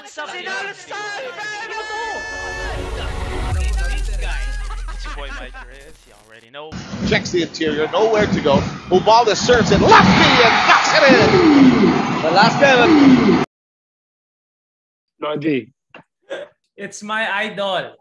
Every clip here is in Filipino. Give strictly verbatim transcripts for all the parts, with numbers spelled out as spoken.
What's up, Sinalsal, baby? It's your boy Mike Reyes. You already know. Checks the interior, nowhere to go. Ubaldo serves it lefty and knocks it in. The last seven. Lodi. It's my idol.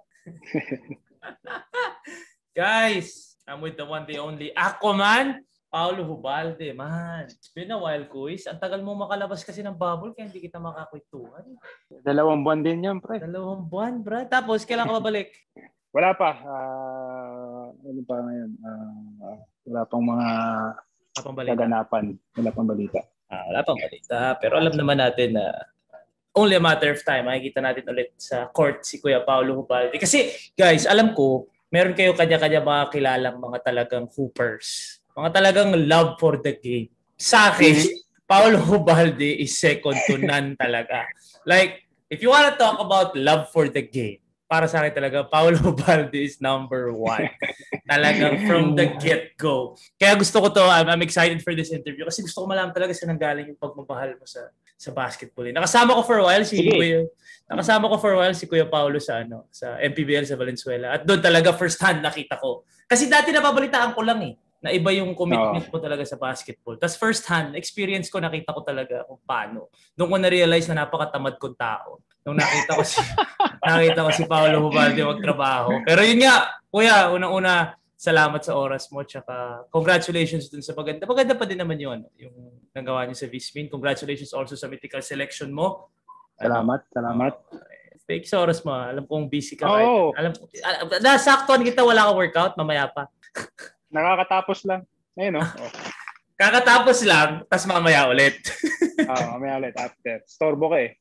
Guys, I'm with the one, the only Aquaman, Paolo Ubalde. Man, it's been a while, Kuis. Ang tagal mo makalabas kasi ng bubble kaya hindi kita makakwentuhan. Dalawang buwan din yan, pre. Dalawang buwan, bro. Tapos, kailan ka babalik? Wala pa. Uh, ano pa ngayon? Uh, wala pang mga kaganapan. Wala pang balita. Ah, wala pang balita. Pero alam naman natin na only a matter of time, makikita natin ulit sa court si Kuya Paolo Ubalde. Kasi, guys, alam ko, meron kayo kanya-kanya mga kilalang mga talagang hoopers. Mga talagang love for the game. Sa akin, Paolo Ubalde is second to none talaga. Like, if you wanna talk about love for the game, para sa akin talaga, Paolo Ubalde is number one. Talagang from the get-go. Kaya gusto ko to, I'm, I'm excited for this interview kasi gusto ko malaman talaga sa nanggaling yung pagmamahal mo sa sa basketball. Nakasama ko for a while si Sige. Kuya. Nakasama ko for a while si Kuya Paolo sa ano, sa M P B L sa Valenzuela. At doon talaga first hand nakita ko. Kasi dati nababalitaan ko lang eh na iba yung commitment mo talaga sa basketball. Tapos first hand experience ko, nakita ko talaga kung paano. Doon ko na-realize na napakatamad kong tao. Nung nakita ko si nakita ko si Paolo Ubalde magtrabaho. Pero yun nga, Kuya, unang-una salamat sa oras mo, tsaka congratulations dun sa maganda. Maganda pa din naman yun, ano, yung nagawa niyo sa Vismin. Congratulations also sa mythical selection mo. Salamat, salamat. Uh, thank you sa oras mo. Alam kong busy ka. Oo. Alam ko, nasaktuan kita, wala ka workout, mamaya pa. Nakakatapos lang. Ayun, no? Oh. Kakatapos lang, tas mamaya ulit. Ah, mamaya ulit after. Storbo ka eh.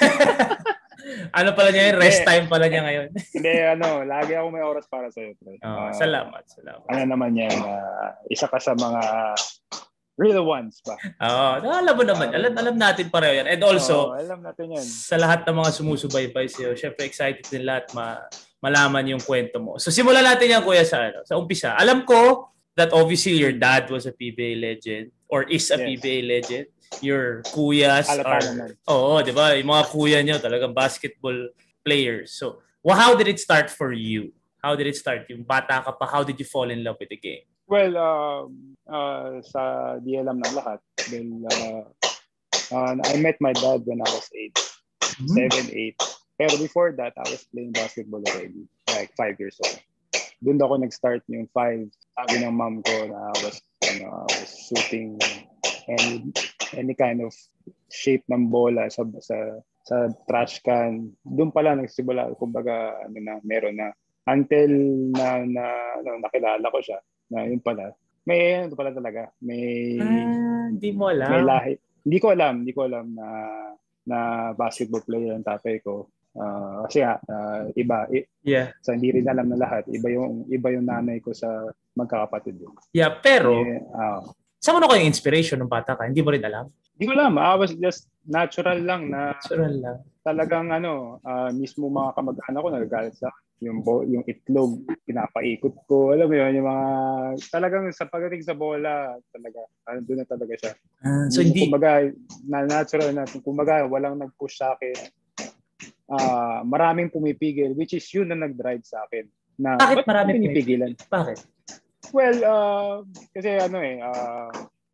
Ano pala niya yun? Rest time pala niya ngayon. Hindi, ano, lagi ako may oras para sa'yo. Oh, uh, salamat, salamat. Ano naman yan, uh, isa ka sa mga real ones ba? Oo, oh, alam mo naman. Alam, alam natin pareho yan. And also, oh, alam natin yan. Sa lahat ng mga sumusubaybay sa'yo, syempre excited din lahat ma malaman yung kwento mo. So simulan natin yan, Kuya, sa, ano, sa umpisa. Alam ko that obviously your dad was a P B A legend or is a yes. P B A legend. Your kuyas are, oo, di ba? Yung mga kuya nyo talagang basketball players. So, well, how did it start for you? How did it start? Yung bata ka pa, how did you fall in love with the game? Well, uh, uh, sa di alam ng lahat, then, uh, uh, I met my dad when I was eight, mm-hmm. seven, eight. Pero before that, I was playing basketball already, like five years old. Doon ako nag-start yung five. Sabi ng mom ko na I was, ano, I was shooting any any kind of shape ng bola sa sa sa trash can. Doon pala nagsimula, kumbaga ano na meron na until na na ano, nakilala ko siya na yun pala. May ano pala talaga. May ah, hindi mo alam. May lahi. Hindi ko alam, hindi ko alam na na basketball player ang tatay ko. Uh, kasi nga, uh, iba. I, yeah. So hindi rin alam na lahat. Iba yung iba yung nanay ko sa magkakapatid din. Yeah, pero eh, uh, saan mo na ko yung inspiration ng bata ka? Hindi mo rin alam? Hindi ko alam. I was just natural lang na natural lang. Talagang ano, uh, mismo mga kamag-anak ko nagagalit sa yung bo- yung itlog, pinapaikot ko. Alam mo yun, yung mga talagang sa pagdating sa bola, talaga, ano doon na talaga siya. Uh, so hindi, kumbaga, na natural na, kumbaga, walang nag-push sa akin. Uh, maraming pumipigil, which is yun na nag-drive sa akin. Na, bakit maraming pinipigilan? Bakit? Well, uh, kasi ano eh, uh,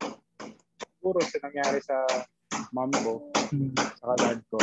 puro sa nangyari sa mom ko, hmm. sa dad ko,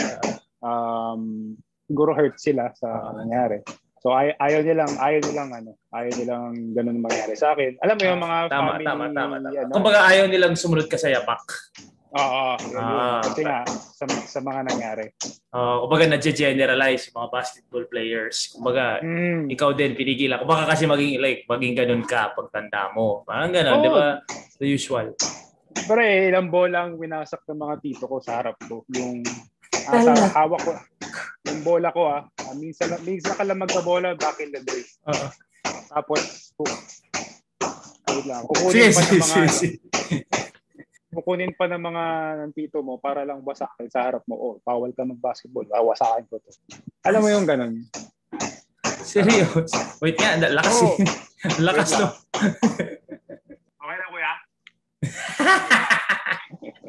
um, siguro hurt sila sa nangyari. So ay ayaw nilang, ayaw nilang ano, ayaw nilang ganun mangyari sa akin. Alam mo yung mga tama, family, tama, tama, tama. Ano, kumbaga ayaw nilang sumunod ka sa yapak. Oo, ah, kasi nga, sa, sa mga nangyari. Uh, kumbaga na-generalize mga basketball players. Kumbaga, mm. ikaw din pinigilan. Kumbaga kasi maging like, maging ganun ka pagtanda mo. Parang ganun, oh. Di ba? The usual. Pero eh, ilang bolang winasak ng mga tito ko sa harap ko. Yung ah, sa hawak ko. Yung bola ko ah. ah minsan, minsan ka lang magka-bola back in the day. Uh-huh. Tapos, ayun lang. Kukunin pa ng mga... kukunin pa ng mga ng tito mo para lang wasakin sa harap mo. Oh, bawal ka mag-basketball. Ah, wasakin ko to. Alam mo yung ganun. Serious? Wait nga, lakas oh. Lakas no. Okay na, kuya?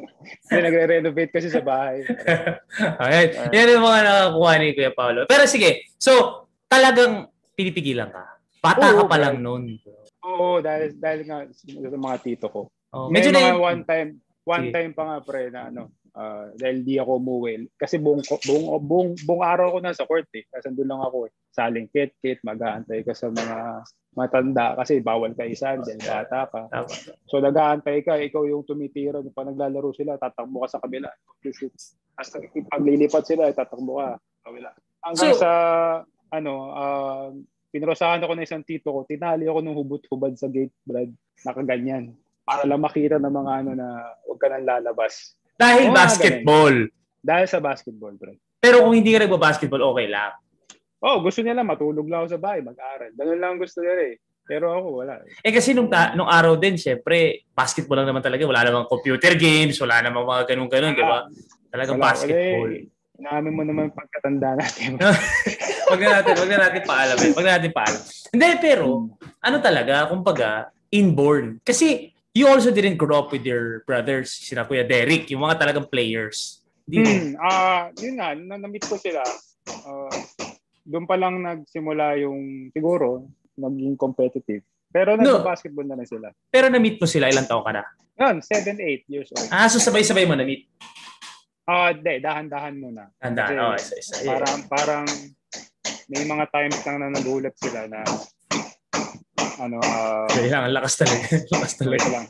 Hindi, nagre-renovate kasi sa bahay. Ayan. Yan yung mga nakakuha ni Kuya Paolo. Pero sige, so talagang pinipigilan ka. Bata Oo, ka pa bro. lang noon. Oo, dahil, dahil nga sa mga tito ko. Oh, May medyo mga na one time, one Sige. time pa nga pre na ano, ah, dahil di ako umuwi. Kasi buong, buong, buong, buong araw ko nasa court eh. Kasi doon lang ako eh. Saling kit-kit, mag-aantay ka sa mga matanda kasi bawal ka isa dahil bata ka. Tama. So nag-aantay ka, ikaw yung tumitira. Pag naglalaro sila, tatakbo ka sa kabila. As pag lilipat sila, tatakbo ka sa kabila. Hanggang So- sa, ano, uh, pinrosahan ako ng isang tito ko, tinali ako ng hubot-hubad sa gate, Brad, nakaganyan. Para lang makita ng mga ano na huwag ka nang lalabas. Dahil Oo, basketball. Dahil sa basketball, Brad. Pero kung hindi ka nagba-basketball, okay lang. Oh, gusto niya lang, matulog lang ako sa bahay, mag-aral. Ganun lang ang gusto niya eh. Pero ako, wala eh. Eh kasi nung, ta- nung araw din, syempre, basketball lang naman talaga. Wala namang computer games, wala namang mga ganun-ganun, di ba? Talagang Wala, basketball. wala eh. Inamin mo naman pagkatanda natin. Wag na natin, wag na natin paalamin. Wag na natin paalam. Hindi, pero, ano talaga, kumbaga, inborn. Kasi, you also didn't grow up with your brothers, sina Kuya Derek, yung mga talagang players. Di ba? Hmm, ah, yun nga, nung na-meet ko sila, ah, doon pa lang nagsimula yung, siguro, naging competitive. Pero No. nag-basketball na rin sila. Pero na-meet mo sila, ilang taon ka na? Yun, seven, eight years old. Ah, so sabay-sabay mo na-meet. Ah, hindi, dahan-dahan muna. Tanda, Kasi oh, isa, isa. Yeah. Parang, parang, may mga times lang na nagulat sila na, ano, ah, Kaya lang, ang lakas talaga. Lakas wait talaga. lang.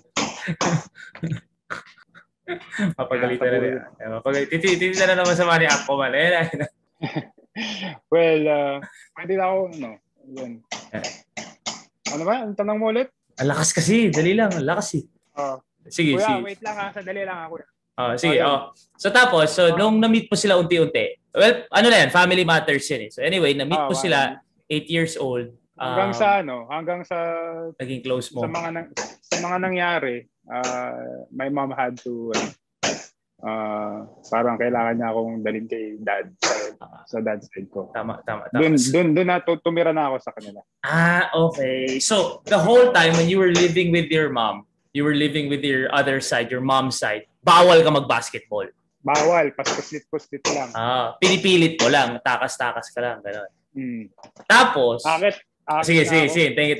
Mapagalitan na rin. Mapagalitan. Titinan na naman sa mga ni Aquaman. Eh, Well, uh, pwede na ako, ano, yun. Ano ba? Ang tanong mo ulit? ang lakas kasi. Dali lang. Ang lakas eh. Ah, Sige, kuya, sige. wait lang ha. Sandali lang ako. Oh, sige, Ayun. oh. So tapos, so nung na-meet mo sila unti-unti, well, ano na yan, family matters yan eh. So anyway, na-meet Ah, mo wow. sila, eight years old. Hanggang um, sa ano, hanggang sa Naging close mo. sa mga nang, sa mga nangyari, uh, my mom had to uh, uh, parang kailangan niya akong dalhin kay dad sa, sa dad's side ko. Tama, tama, tama. Doon doon doon na tu- tumira na ako sa kanila. Ah, okay. So, the whole time when you were living with your mom, you were living with your other side, your mom's side, bawal ka mag-basketball. Bawal, paspusit-pusit lang. Ah, pinipilit mo lang, takas-takas ka lang, gano'n. Hmm. Tapos, Akit, akit sige, na sige, ako. sige, thank you.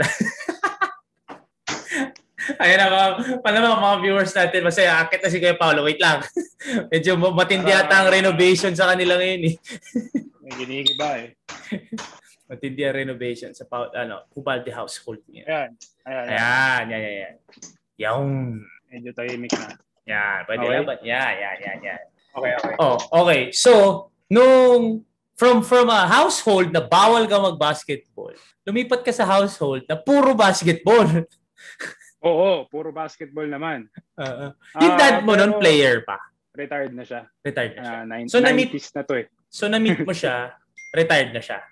Ayan na mga, paano mga, mga viewers natin, masaya, akit na si Kuya Paolo, wait lang. Medyo matindi ata ang renovation sa kanila ngayon eh. May ginigiba eh. Matindi ang renovation sa Paolo, ano, Ubalde household niya. Ayan. Ayan. ayan. Ayan, yan, yan, yan. Yung, Medyo tahimik na. yan, pwede Okay. lang ba? Yan, yan, yan, yan. Okay, okay. Oh, okay. So, nung from from a household na bawal ka mag-basketball, lumipat ka sa household na puro basketball. Oo, puro basketball naman. Uh, yung Ah, dad mo pero nun, player pa. Retired na siya. Retired na siya. Ah, nine- So, na-meet- nineties na to eh. So, na-meet mo siya, retired na siya.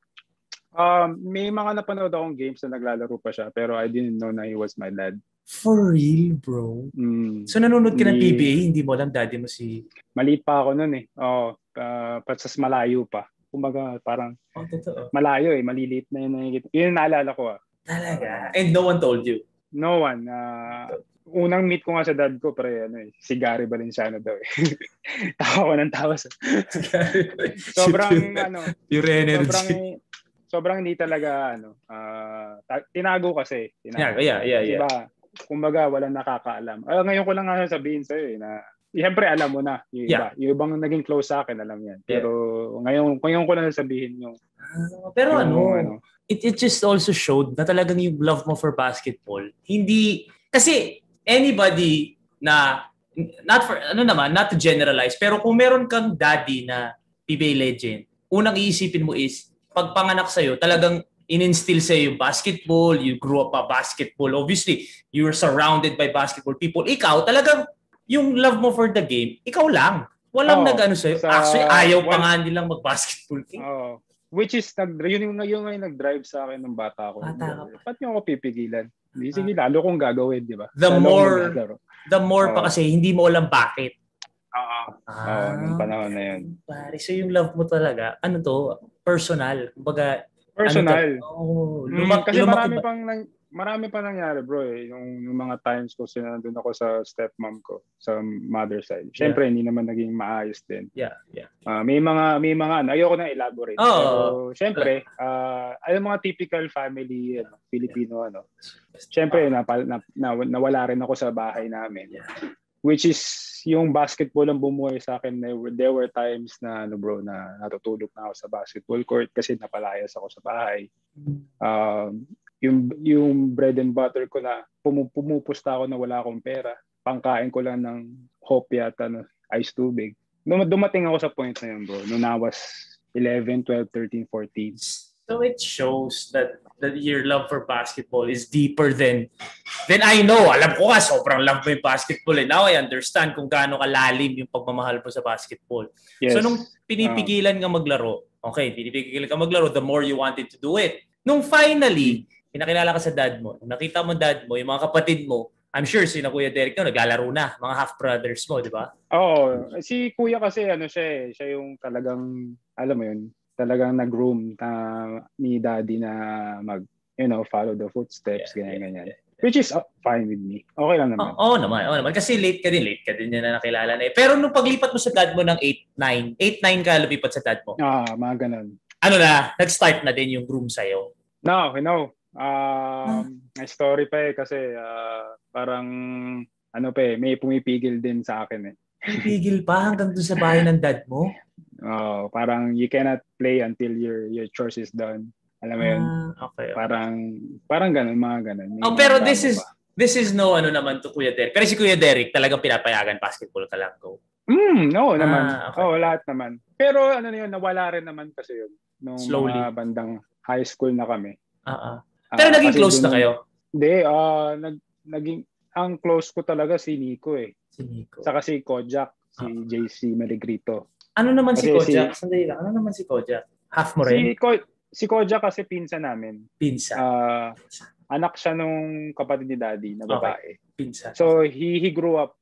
Um, may mga napanood akong games na naglalaro pa siya, pero I didn't know na he was my dad. For real, bro? Mm, So, nanonood ka ng Hindi. P B A, hindi mo alam daddy mo si... maliit pa ako noon eh. Oo, uh, patsas malayo pa. Kumbaga, parang Oh, totoo. malayo eh, maliliit na yun nakikita. Yun yung naalala ko ah. Talaga. And no one told you. No one. Uh, unang meet ko nga sa dad ko, pre, ano eh, si Gary Valenciano daw eh. Tawa ko ng tawa sa... sobrang, ano, Pure energy. sobrang, sobrang hindi talaga, ano, uh, ta- tinago kasi. Yeah, Tinago. yeah, yeah, yeah. Diba, kumbaga, walang nakakaalam. Ah, ngayon ko lang nga sabihin sa'yo eh, na siyempre alam mo na, yung Yeah. iba. Yung ibang naging close sa akin, alam yan. Pero ngayon, ngayon ko lang sabihin yung, Ah, pero yung, ano, ano, it, it just also showed na talagang yung love mo for basketball. Hindi, kasi anybody na, not for, ano naman, not to generalize, pero kung meron kang daddy na P B A legend, unang iisipin mo is, pag panganak sa'yo, talagang in-instill sa'yo yung basketball, you grew up pa basketball. Obviously, you were surrounded by basketball people. Ikaw, talagang yung love mo for the game, ikaw lang. Walang Oo. nag-ano sa'yo. Sa- Actually, ayaw pa well- nga nilang mag-basketball. oh, which is, nag, yun yung, yung, yung nag-drive sa akin ng bata ko. Bata ka Ba't niyo ako pipigilan? Hindi, sige, lalo kong gagawin, di ba? The Lalo kong more- maglalaro. The more pa Oo. kasi, hindi mo alam bakit. Oo. Oo, nung panahon na yun. Pare, so yung love mo talaga, ano to, personal. Kumbaga, Personal. Ano to, oh, Mm, lumak, kasi lumaki marami ba? pang nang, marami pa nangyari bro eh. Yung, yung mga times ko sinandun ako sa stepmom ko sa mother side. Siyempre yeah. hindi naman naging maayos din. Yeah, yeah. Uh, may mga may mga ano, ayoko na elaborate. Oh, pero siyempre, uh, ay mga typical family ano, Filipino yeah. ano. Siyempre na, na, na, nawala rin ako sa bahay namin. Yeah. Which is yung basketball ang bumuhay sa akin. There were, there were times na ano bro na natutulog na ako sa basketball court kasi napalayas ako sa bahay. Um, yung yung bread and butter ko na pumupusta ako na wala akong pera. Pangkain ko lang ng hopya at ano, ice tubig. Dumating ako sa point na yun, bro. Noong I was eleven, twelve, thirteen, fourteen. So it shows that that your love for basketball is deeper than than I know. Alam ko nga, sobrang love mo yung basketball. And now I understand kung gaano kalalim yung pagmamahal mo sa basketball. Yes. So nung pinipigilan ka maglaro, okay, pinipigilan ka maglaro, the more you wanted to do it. Nung finally, pinakilala ka sa dad mo, nakita mo dad mo, yung mga kapatid mo, I'm sure si na Kuya Derek no, naglalaro na, mga half-brothers mo, di ba? Oo. Si Kuya kasi, ano siya eh, siya yung talagang, alam mo yun, talagang nag-groom na, ni daddy na mag, you know, follow the footsteps, yeah, ganyan-ganyan. Yeah, yeah, yeah. Which is uh, fine with me. Okay lang naman. Oo oh, oh, naman, oo oh, naman. Kasi late ka din, late ka din niya na nakilala na eh. Pero nung paglipat mo sa dad mo ng eight nine, eight nine ka lumipat sa dad mo? Ah, mga ganun. Ano na, nag-start na din yung groom sa'yo? No, no. Um, may story pa eh kasi uh, parang ano pa eh, may pumipigil din sa akin eh. Pumipigil pa hanggang doon sa bahay ng dad mo? Oh, parang you cannot play until your your chores is done. Alam mo yun? Uh, okay, okay. Parang parang ganun, mga ganun. May oh, pero this is pa. this is no ano naman to Kuya Derek. Pero si Kuya Derek talagang pinapayagan basketball ka lang go. Mm, no naman. Ah, okay. Oh, lahat naman. Pero ano na yun, nawala rin naman kasi yun nung slowly. Mga bandang high school na kami. Ah, uh-uh. Pero uh, naging close na kayo? Hindi, uh, nag, naging, ang close ko talaga si Nico eh. Si Nico. Saka si Kojak, si uh-huh. J C Maligrito. Ano naman kasi si Kojak? Si, Sandali lang, ano naman si Kojak? Half mo rin? Si, Ko, si Kojak kasi pinsan namin. Pinsan? Uh, anak siya nung kapatid ni Daddy na babae. Okay. Pinsan. So he he grew up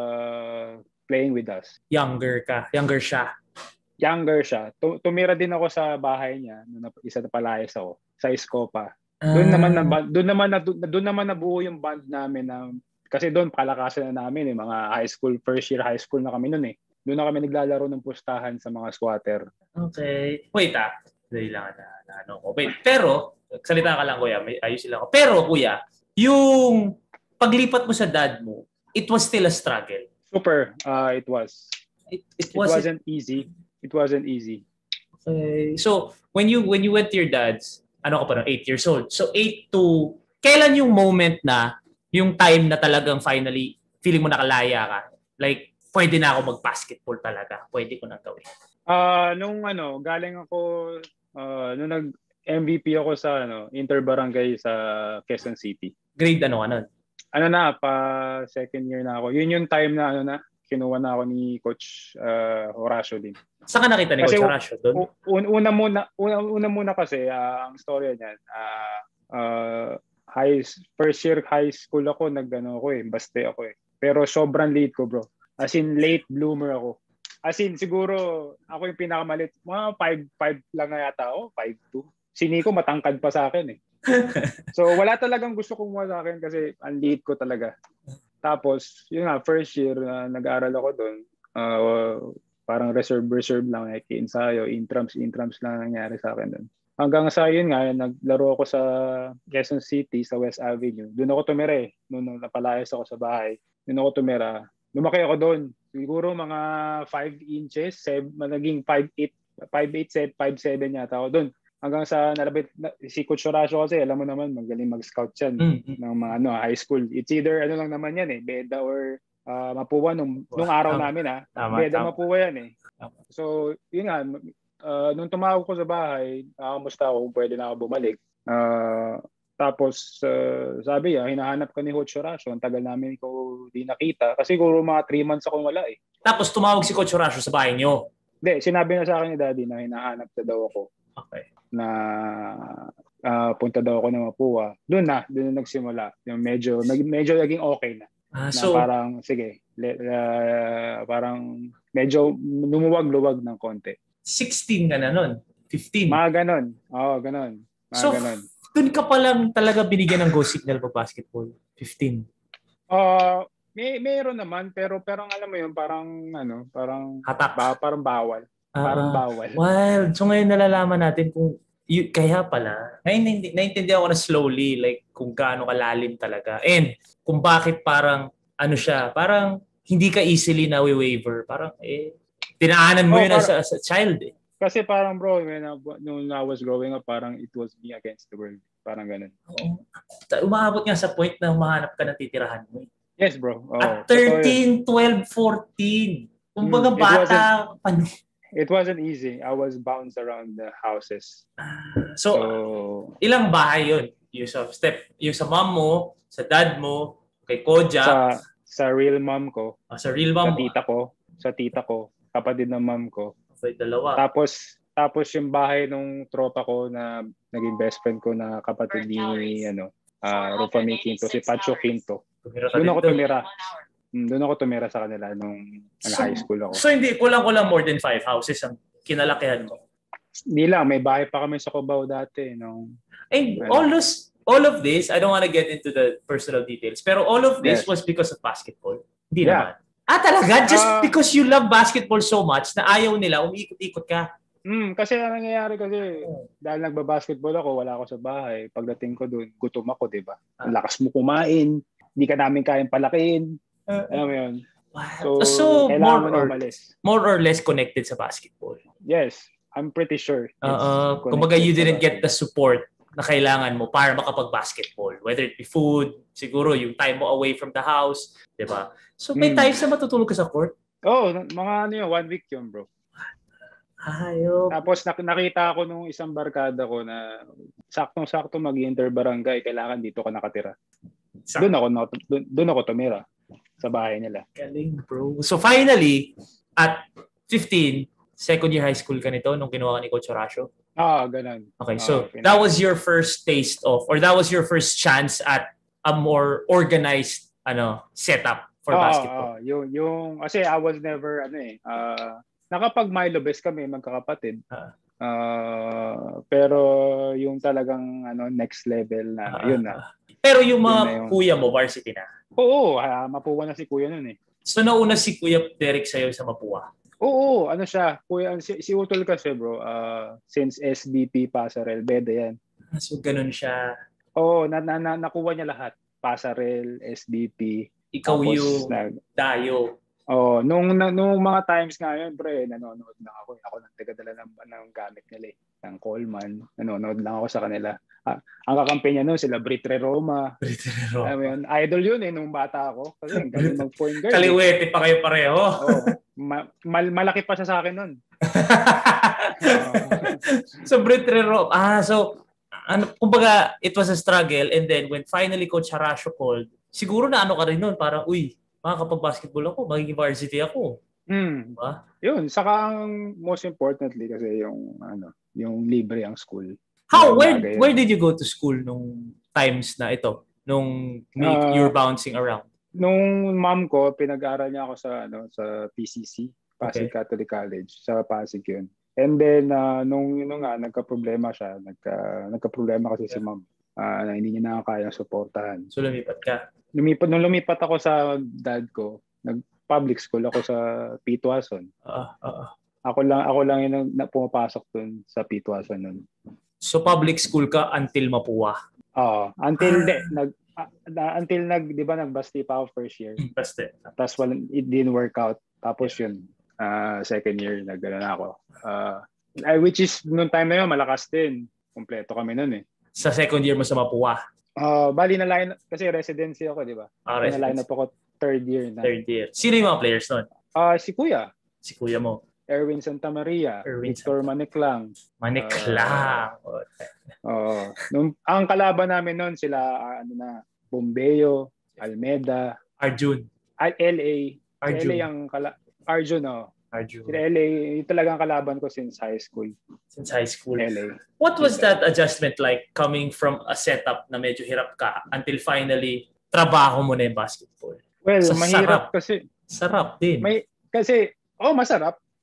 uh, playing with us. Younger ka? Younger siya? Younger siya. Tumira din ako sa bahay niya nung isa na palayas ako sa Escopa. Doon naman na doon naman na doon naman nabuo yung band namin na kasi doon palakasan na namin eh, mga high school, first year high school na kami noon eh. Doon na kami naglalaro ng pustahan sa mga squatter. Okay. Wait ah. Dahil lang na, na ano ko. Wait, pero salita ka lang kuya, may ayusin lang ako. Pero kuya, yung paglipat mo sa dad mo, it was still a struggle. Super, uh, it was. It, it, it wasn't, wasn't easy. It wasn't easy. Okay. So, when you when you went to your dad's, ano ka pa no, eight years old. So, eight to, kailan yung moment na, yung time na talagang finally, feeling mo nakalaya ka? Like, pwede na ako mag-basketball talaga. Pwede ko na gawin. Uh, nung ano, galing ako, uh, nung nag-M V P ako sa ano, Interbarangay sa Quezon City. Grade ano, ano? Ano na, pa second year na ako. Yun yung time na, ano na, kinuha na ako ni Coach uh, Horacio din. Saan ka nakita ni kasi, Coach Horacio doon? Un- una muna, una, una muna kasi, uh, ang storya niyan, uh, uh, high, first year high school ako, nag-ano ako eh, baste ako eh. Pero sobrang late ko bro. As in, late bloomer ako. As in, siguro, ako yung pinakamalit. Mga five five lang na yata ako, five two. Si Nico, matangkad pa sa akin eh. So, wala talagang gusto kumuha sa akin kasi ang late ko talaga. Tapos, yun nga, first year, uh, nag-aaral ako doon. Uh, parang reserve-reserve lang, like, ensayo, intrams, intrams lang nangyari sa akin doon. Hanggang sa yun nga, naglaro ako sa Quezon City, sa West Avenue. Doon ako tumira eh. Noon napalayas ako sa bahay. Doon ako tumira. Lumaki ako doon. Siguro mga five inches, seven, naging five eight, five eight, five seven yata ako doon. Hanggang sa nalabit, si Coach Horacio kasi, alam mo naman, magaling mag-scout yan mm-hmm. ng mga ano, high school. It's either ano lang naman yan eh, Beda or uh, Mapua nung, nung araw tama. namin ha. Tama, Beda tama. Mapua yan eh. Tama. So, yun nga, uh, nung tumawag ko sa bahay, nakamusta ako kung pwede na ako bumalik. Uh, tapos, uh, sabi niya, hinahanap ka ni Coach Horacio. Ang tagal namin ko di nakita. Kasi siguro mga three months akong wala eh. Tapos tumawag si Coach Horacio sa bahay niyo? Hindi, sinabi na sa akin ni Daddy na hinahanap na daw ako. Okay. Na uh, punta daw ako ng Mapua. Doon na, doon na nagsimula. Yung medyo, medyo naging okay na. Ah, na so, parang, sige, uh, parang medyo lumuwag-luwag ng konti. sixteen ka na nun? fifteen? Mga ganon. Oo, ganon. Mga so, ganon. Doon ka pa lang talaga binigyan ng go signal pa basketball. fifteen. Uh, may mayroon naman pero parang alam mo yun, parang ano, parang Hatak. ba, parang bawal. Parang Uh, bawal. Wild. So ngayon nalalaman natin kung y- kaya pala. Ngayon naintindihan ko na slowly like kung gaano kalalim talaga. And kung bakit parang ano siya, parang hindi ka easily na waiver. Parang eh tinaanan mo Oh, yun para- as, a- as a child eh. Kasi parang bro, when I, nung I was growing up, parang it was me against the world. Parang ganun. Oo. Umaabot nga sa point na humahanap ka ng titirahan mo. eh. Yes, bro. Oh, At totoo yun. thirteen, twelve, fourteen. Kumbaga Mm, it bata. Ano? It wasn't easy. I was bounced around the houses. So, So, ilang bahay yun? Yung sa step, yung sa mom mo, sa dad mo, kay Koja, sa sa real mom ko, ah, sa real sa mom mo. tita ko, sa tita ko, kapatid ng mom ko. Okay, dalawa. Tapos tapos yung bahay nung tropa ko na naging best friend ko na kapatid ni ano, ah Rufa May Quinto, si Pacho Quinto. Tumira ka Doon din ako doon. tumira. Mm, Doon ako tumira sa kanila nung nag So- high school ako. So hindi, kulang-kulang more than five houses ang kinalakihan mo. Hindi lang, may bahay pa kami sa Cubao dati nung And Well- all this, all of this, I don't want to get into the personal details, pero all of this Yes. was because of basketball. Hindi Yeah. naman. Ah, talaga? Just Ah. because you love basketball so much na ayaw nila, umiikot-ikot ka. Mm, kasi ang nangyayari kasi dahil nagba-basketball ako, wala ako sa bahay. Pagdating ko doon, gutom ako, 'di ba? Ang lakas mo kumain, hindi ka namin kayang palakihin. Alam mo 'yun. So, So, so kailangan more mo na or, umalis. more or less connected sa basketball. Yes, I'm pretty sure. it's Uh, connected kumbaga you sa didn't get the basketball. support na kailangan mo para makapag-basketball. Whether it be food, siguro yung time mo away from the house, di ba? So may Hmm. times na matutulog ka sa court. Oh, mga ano yun, one week yun, bro. Ayop. Tapos nak- nakita ko nung isang barkada ko na saktong-sakto mag-interbarangay, kailangan dito ka nakatira. Sa Doon ako, na- doon, doon ako tumira sa bahay nila. galing, bro. So finally, at fifteen, second year high school ka nito nung kinuha ka ni Coach Horacio. Ah, ganun. Okay, Ah, so pinag- that was your first taste of, or that was your first chance at a more organized ano setup for Ah, basketball. ah, yung, yung, kasi I was never, ano eh, ah, nakapag Milo Best kami, magkakapatid. Ah. Ah, pero yung talagang ano next level na, Ah, yun na. Pero yung mga Yun na yun. kuya mo, varsity na. Oo, ah, mapuwa na si kuya nun eh. So nauna si Kuya Derek sa'yo sa Mapua. Oo, ano siya, kuya, si, si Utol kasi bro, ah, since S B P Pasarel, beda yan. So ganun siya. Oo, na, na, na, nakuha niya lahat. Pasarel, S B P. Ikaw tapos yung nag, dayo. oh, nung, na, nung mga times nga yun, pre, nanonood lang ako. Ako nang tagadala ng, ng gamit nila eh. Ng Coleman. Nanonood lang ako sa kanila. Ah, ang kakampi niya noon, sila Britre Roma. Alam mo yun, idol yun eh, nung bata ako. Kasi ang galing mag-point guard. Eh. Kaliwete pa kayo pareho. Oh, ma- mal- malaki pa siya sa akin nun. So Britre Rob. Ah, so ano, kumbaga it was a struggle and then when finally Coach Horacio called, siguro na ano ka rin nun, parang uy, makakapag-basketball ako, magiging varsity ako. Hmm. Diba? Yun, saka ang most importantly kasi yung ano, yung libre ang school. How, Yung where bagay yun. where did you go to school nung times na ito? Nung Ah, you're bouncing around? Nung mom ko, pinag-aral niya ako sa ano sa P C C, Pasig Okay. Catholic College, sa Pasig yun. And then uh, nung nung nga nagka-problema siya, nagka nagka-problema kasi si mom. Ah, na hindi niya na kayang suportahan. So lumipat ka. Lumipat nung lumipat ako sa dad ko, nag-public school ako sa Pitwason. Ah, ah, ah. Ako lang ako lang yung na, pumapasok dun sa Pitwason nun. So public school ka until Mapua. Oo, until Ah. de, nag ah, na- until nag 'di ba nagbasti pa ako first year. Basta. Tapos wala, it didn't work out. Tapos yun, ah, second year nagano na ako. Ah, I- which is noong time na yun malakas din. Kompleto kami noon eh. Sa second year mo sa Mapua. Ah, bali na line kasi residency ako, 'di ba? Ah, Na line residency. up ako third year na. Third year. Sino yung mga players nun? Ah, si Kuya, Si kuya mo. Erwin Santa Maria, Erwin Victor Maniklang. Manik Ah. lang. Oo. Nung ang kalaban namin noon sila ah, ano na, Bombeo, Almeda, Arjun. L A. Arjun. L A ang kala Arjun, oh. Arjun. Sila L A, yung talagang kalaban ko since high school. Since high school. L A. What was that adjustment like coming from a setup na medyo hirap ka until finally trabaho mo na yung basketball? Well, Sa mahirap sarap. kasi Sarap din. may kasi oh masarap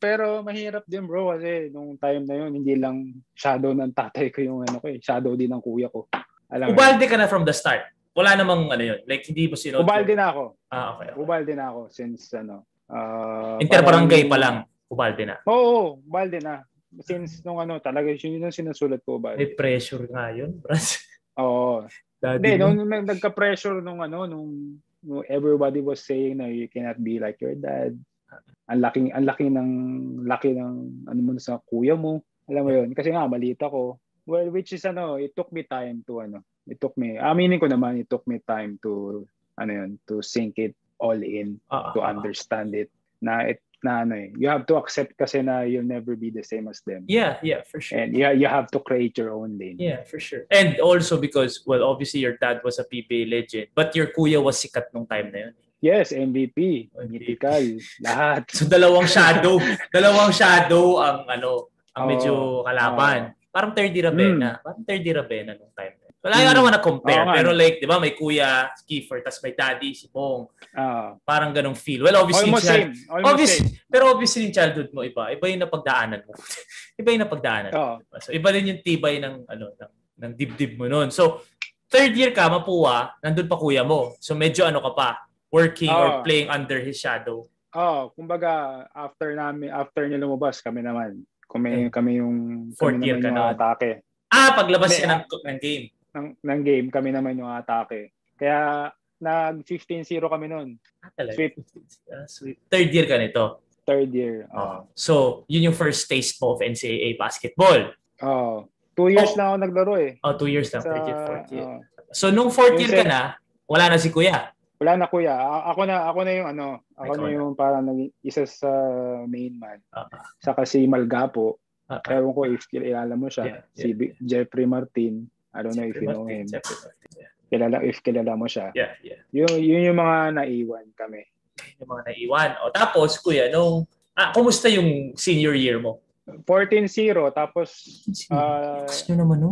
pero mahirap din bro kasi nung time na yun, hindi lang shadow ng tatay ko yung ano ko eh. Shadow din ng kuya ko. Alam mo yun? Ubalde ka na from the start. Wala namang ano yun. Like, hindi mo sinod. Ubalde na ako. Ah, okay. okay. Ubalde na ako since ano. Uh, Interbarangay pa lang. Ubalde na. Oo, oh, ubalde na. Since nung ano, talaga yun yung sinusulat ko ubalde. May pressure nga yun, bras. Oo. Hindi, nung, nung nagka-pressure nung ano, nung, nung everybody was saying na you cannot be like your dad. Ang laki, ang laki ng, laki ng, ano mo sa kuya mo. Alam mo yun? Kasi nga, maliit ako. Well, which is ano, it took me time to ano, it took me, aminin ko naman, it took me time to, ano yun, to sink it all in, uh, to understand it. Na, it, na ano eh, you have to accept kasi na you'll never be the same as them. Yeah, yeah, for sure. And yeah, you have to create your own lane. Yeah, for sure. And also because, well, obviously your dad was a P B A legend, but your kuya was sikat nung time na yun. Yes, M V P, mythical, lahat. So dalawang shadow, dalawang shadow ang ano, ang medyo kalaban. Oh. Parang third year Ravenna. Mm. Parang third year Ravenna nung time. Wala, mm. I don't wanna compare. Oh, pero like, di ba, may kuya, Kiefer, tas may daddy, si Bong. Uh, Parang ganong feel. Well, obviously, almost child, same. Almost obviously, same. Pero obviously, yung childhood mo, iba. Iba yung napagdaanan mo. Iba yung napagdaanan mo. Oh. Diba? So, iba din yung tibay ng, ano, ng, ng dibdib mo noon. So, third year ka, mapuwa, nandun pa kuya mo. So, medyo ano ka pa, working oh. or playing under his shadow. Oh, kumbaga, after namin, after niya lumabas, kami naman. Kami, okay. kami yung, fourth kami year ka yung atake. Ah, paglabas niya ng, ng game. Ng, ng game, kami naman yung atake. Kaya, nag fifteen zero kami noon. Ah, talaga? Sweep. Uh, sweep. Third year ka nito? Third year. Oh. Uh, so, yun yung first taste mo of N C double A basketball? Oh. Two years oh. lang ako naglaro eh. Oh, two years lang. Sa, third year, fourth year. Uh, so, nung fourth year ka na, wala na si kuya? Wala na kuya. A- ako na ako na yung ano, ako Ikaw na yung na. parang isa sa main man. Uh-huh. Saka si Malgapo. Uh-huh. Ewan ko if kilala mo siya. Yeah, yeah, si yeah. Jeffrey Martin. I don't know Jeffrey if you know Martin, him. Yeah. Kilala, if kilala mo siya. Yeah, yeah. Yun, yun yung mga naiwan kami. Yung mga naiwan. O tapos, kuya, nung, ah, kumusta yung senior year mo? fourteen zero. Tapos, uh, Gusto nyo naman, no?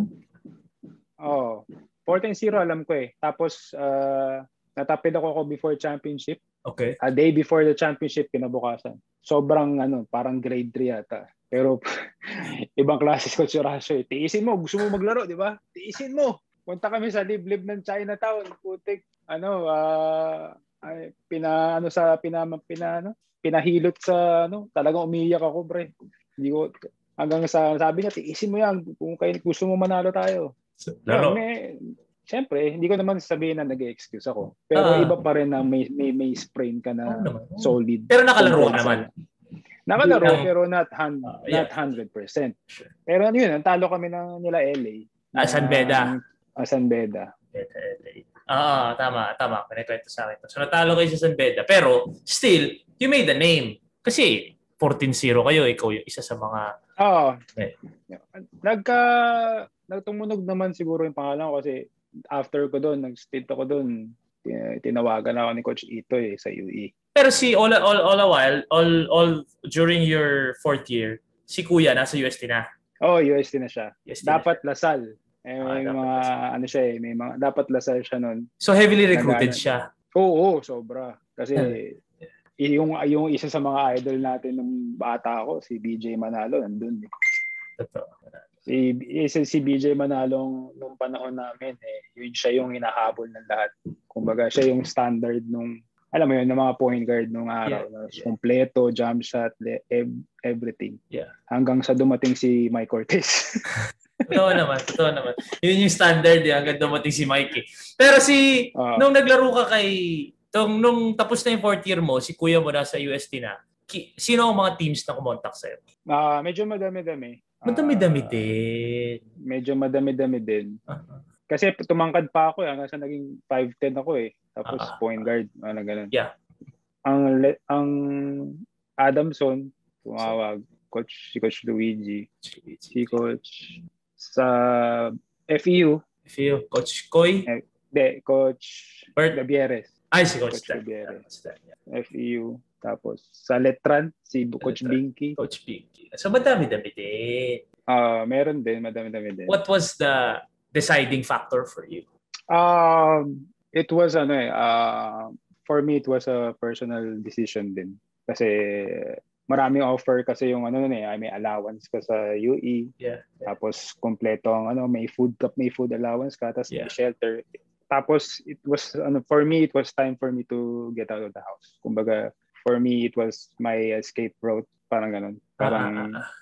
Oh, fourteen zero alam ko eh. Tapos, uh, natapid ako ako before championship. Okay. A day before the championship, kinabukasan. Sobrang, ano, parang grade three yata. Pero, ibang classes ko si Rasho eh. Tiisin mo, gusto mo maglaro, di ba? Tiisin mo. Punta kami sa liblib ng Chinatown. Putik, ano, ah, uh, pina, ano sa, pina, pina, ano, pinahilot sa, ano, talagang umiiyak ako, pre. Hindi ko, hanggang sa, sabi niya, tiisin mo yan. Kung kayo, gusto mo manalo tayo. Laro. May, siyempre, hindi ko naman sabihin na nag-excuse ako. Pero ah. iba pa rin na may, may, may sprain ka na oh, solid. Pero nakalaro ka naman. Nakalaro, um, pero not, hand, uh, yeah. not one hundred percent. Sure. Pero ano yun, natalo kami ng nila L A. Ah, San Beda. Ah, San Beda. Ah, tama, tama. Pinikwento sa akin. So, natalo kayo sa San Beda. Pero, still, you made a name. Kasi, fourteen zero kayo. Ikaw yung isa sa mga... Oo. Eh. Nagka... Nagtumunog naman siguro yung pangalan ko kasi after ko doon, nag-stint ako doon, tinawagan ako ni Coach Ito eh, sa U E. Pero si all, all, all a while, all, all during your fourth year, si Kuya nasa U S T na? Oo, oh, U S T na siya. U S T dapat na Lasal. Eh, may ah, mga, Lasal. ano siya eh, may mga, dapat Lasal siya noon. So heavily recruited Nagana. siya? Oo, oo, sobra. Kasi yeah. yung, yung isa sa mga idol natin nung bata ako, si B J Manalo, nandun eh. Totoo. Si, si B J Manalong nung panahon namin, eh, yun siya yung hinahabol ng lahat. Kumbaga, siya yung standard nung, alam mo yun, ng mga point guard nung araw. Yeah, yeah. Kompleto, jump shot, everything. Yeah. Hanggang sa dumating si Mike Cortez. Totoo naman, totoo naman. Yun yung standard, eh, hanggang dumating si Mike. Eh. Pero si, uh, nung naglaro ka kay, tong, nung tapos na yung fourth year mo, si kuya mo nasa U S T na, ki, sino ang mga teams na kumontak sa'yo? Uh, medyo madami-dami. Madami-dami din. Uh, medyo madami-dami din. Uh-huh. Kasi tumangkad pa ako, hanggang sa naging five ten ako eh. Tapos uh-huh. point guard, ano ganun. Yeah. Ang ang Adamson, tumawag, coach, si Coach Luigi. Luigi. Si Coach sa F E U. F E U, Coach Koy? Eh, de, Coach Bert Gabieres. Ay, si Coach, Coach Gabieres. F E U. Tapos sa Letran, si Coach Binky. Coach Binky. So madami-dami din. Ah, uh, meron din, madami-dami din. What was the deciding factor for you? Um, it was ano eh, uh, for me it was a personal decision din. Kasi maraming offer kasi yung ano nun eh, may allowance ka sa U E. Yeah. Tapos kompleto ang ano, may food cup, may food allowance ka, tapos Yeah. may shelter. Tapos it was ano for me, it was time for me to get out of the house. Kumbaga, for me it was my escape route, parang ganun. Parang Ah,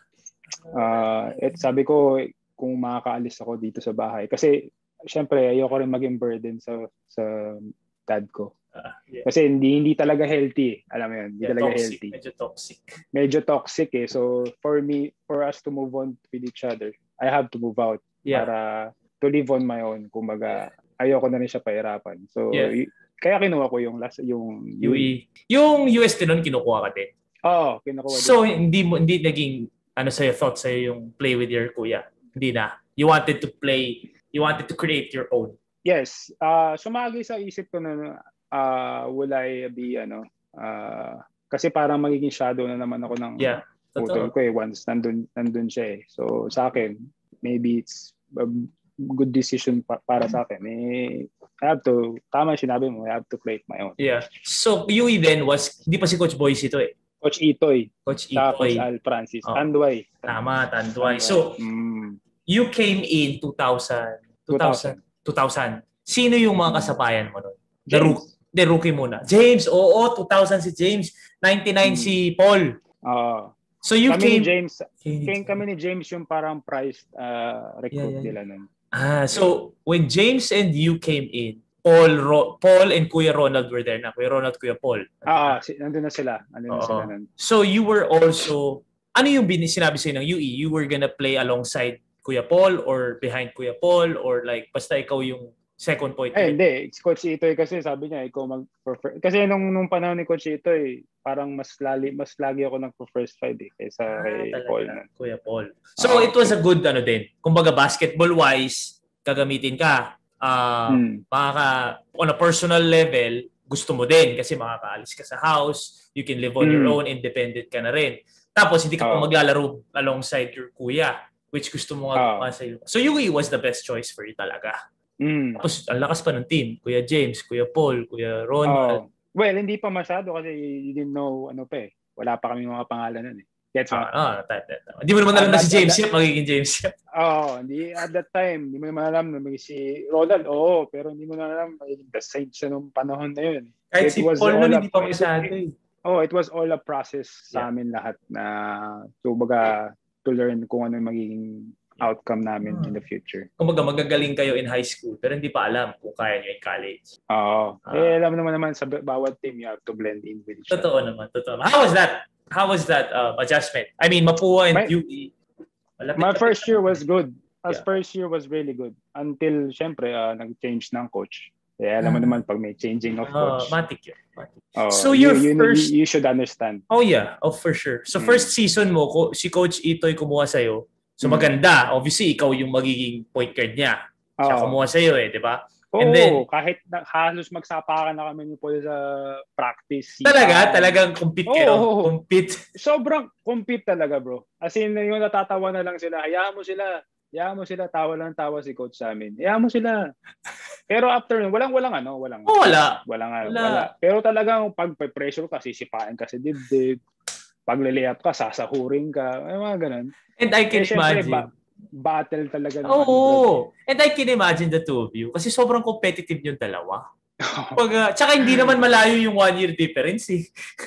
uh, it, sabi ko kung makakaalis ako dito sa bahay kasi syempre ayoko rin maging burden sa sa dad ko. ah, yeah. Kasi hindi hindi talaga healthy, eh. Alam mo 'yun, hindi Yeah, talaga toxic. healthy. Medyo toxic. Medyo toxic eh. So for me, for us to move on with each other, I have to move out Yeah. para to live on my own. Kumbaga, ayoko na rin siya pahirapan. So Yeah. y- kaya kinuha ko yung last yung U E. Yung U S din nun, kinukuha ka din. Oo, kinukuha din. So, hindi mo hindi naging ano sa'yo, thought sa'yo yung play with your kuya? Hindi na. You wanted to play, you wanted to create your own. Yes. Uh, sumagi sa isip ko na uh, will I be ano, uh, kasi parang magiging shadow na naman ako ng Yeah. utol Totoo. ko eh once nandun, nandun siya eh. So sa akin, maybe it's a good decision pa- para sa akin. Eh, I have to, tama sinabi mo, I have to play it my own. Yeah. So, U E then was, hindi pa si Coach Boyce ito eh. Coach Itoy, Coach sa Coach Itoy. Al Francis, Oh. Tanduay. Tama, Tanduay. So, mm, you came in two thousand. two thousand. two thousand. Sino yung mga kasabayan mo nun? The, James. rook, the rookie muna. James, oo, two thousand si James. ninety-nine Hmm. si Paul. Oo. So you kami came... ni James, Came- kaya kami ni James yung parang prized uh, recruit Yeah, yeah, nila nun. Ah, so when James and you came in, Paul, Ro- Paul and Kuya Ronald were there na. Kuya Ronald, Kuya Paul. Ah, ah, si, nandun na sila. Nandun na Oo. sila nun. So you were also... Ano yung bin- sinabi sa'yo ng U E? You were gonna play alongside Kuya Paul or behind Kuya Paul or like basta ikaw yung second point Eh, guard? hindi. Si Coach Itoy kasi sabi niya, ikaw mag-prefer. Kasi nung, nung panahon ni Coach Itoy, parang mas lali, mas lagi ako nag-first five eh, kaysa Ah, kay talaga, Paul. Na. Kuya Paul. So Ah. it was a good ano din. Kumbaga basketball-wise, gagamitin ka. Ah, Hmm. makaka, on a personal level, gusto mo din kasi makakaalis ka sa house, you can live on your Mm. own, independent ka na rin. Tapos hindi ka pa Oh. maglalaro alongside your kuya, which gusto mo nga Oh. sa'yo. So U E was the best choice for you talaga. Mm. Tapos ang lakas pa ng team. Kuya James, Kuya Paul, Kuya Oh. Ronald. Well, hindi pa masyado kasi you didn't know ano pa eh. Wala pa kami mga pangalan nun eh. Gets mo? Ah, ah, ta- ta- ta- Hindi mo naman alam na si Ah, James that- yet, magiging James yet. Oo, hindi at that time, hindi mo naman alam na may si Ronald, oo, pero hindi mo na alam magiging the side siya nung panahon na yun. Kahit It si was Paul all nun, a- hindi pa masyado eh. Oh, it was all a process sa Yeah. amin lahat na so baga to learn kung ano yung magiging outcome namin in the future. Kumbaga magagaling kayo in high school pero hindi pa alam kung kaya nyo in college. Oo. Ah. Eh, alam naman naman sa bawat team you have to blend in with each other. Totoo naman, totoo. How was that? How was that uh, adjustment? I mean, Mapua and My- U E. Malapit- My lapit- first year was good. As Yeah. first year was really good until syempre uh, nag-change ng coach. Eh, alam mo Ah. naman pag may changing of Oh, coach. matik yun. Matik. oh, So you, your you, first- you, you should understand. Oh yeah, oh for sure. So Mm. first season mo, ko, si Coach Itoy kumuha sa'yo. So Mm. maganda. Obviously, ikaw yung magiging point guard niya. Siya Oo. kumuha sa'yo eh, di ba? Oo, And then- kahit na, halos magsapakan na kami ni Paul sa practice. Talaga? sipahan. Talagang compete kayo? Oo. Compete? Sobrang compete talaga, bro. As in, yung natatawa na lang sila. Hayaan mo sila. Hayaan mo sila. Tawa lang tawa si coach sa amin. Hayaan mo sila. Pero after, walang-walang ano, walang. Oh, wala. Walang ano, Wala. wala. Pero talagang pag pressure ka, sisipain ka sa dibdib. Pag liliap ka, sasahurin ka. Ay, mga ganun. And I can Eh, syempre, imagine. ba- battle talaga. ng Oo. underdog. And I can imagine the two of you. Kasi sobrang competitive yung dalawa. Pag, uh, tsaka hindi naman malayo yung one-year difference eh.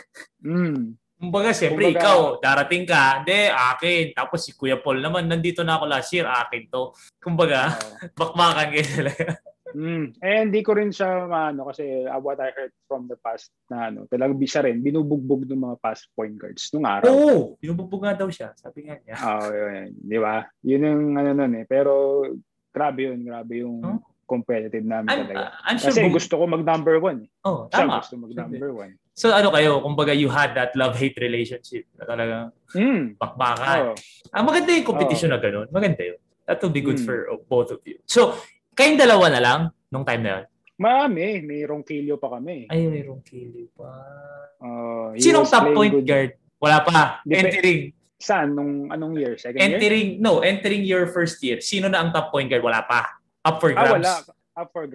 Mm. Kumbaga, siyempre, Kumbaga- ikaw, darating ka, hindi, akin. Tapos si Kuya Paul naman, nandito na ako last year, akin to. Kumbaga, Oo. bakbakan kayo talaga. Mm. Eh, hindi ko rin siya maano kasi uh, what I heard from the past na ano, talagang siya rin, binubugbog ng mga past point guards nung araw. Oo, binubugbog nga daw siya. Sabi nga niya. Oo, yun. Di ba? Yun yung ano nun eh. Pero grabe yun, grabe yung Huh? competitive namin I'm, talaga. I'm sure. Kasi bum- gusto ko mag number one. Eh. oh, Siya tama. gusto mag number one. So ano kayo, kumbaga you had that love-hate relationship na talagang Mm. bakbakan. Oo. Ah, maganda yung competition na ganun. Maganda yun. That will be good Mm. for uh, both of you. So, kayong dalawa na lang nung time na yun? Marami. May Ronquillo pa kami. Ay, mayroong kili pa. Uh, he Sinong was top playing point good. guard? Wala pa. Dep- entering. Saan? Nung anong year? Second year? Entering, no, entering your first year. Sino na ang top point guard? Wala pa. Up for Ah, grabs. wala. Up for grabs.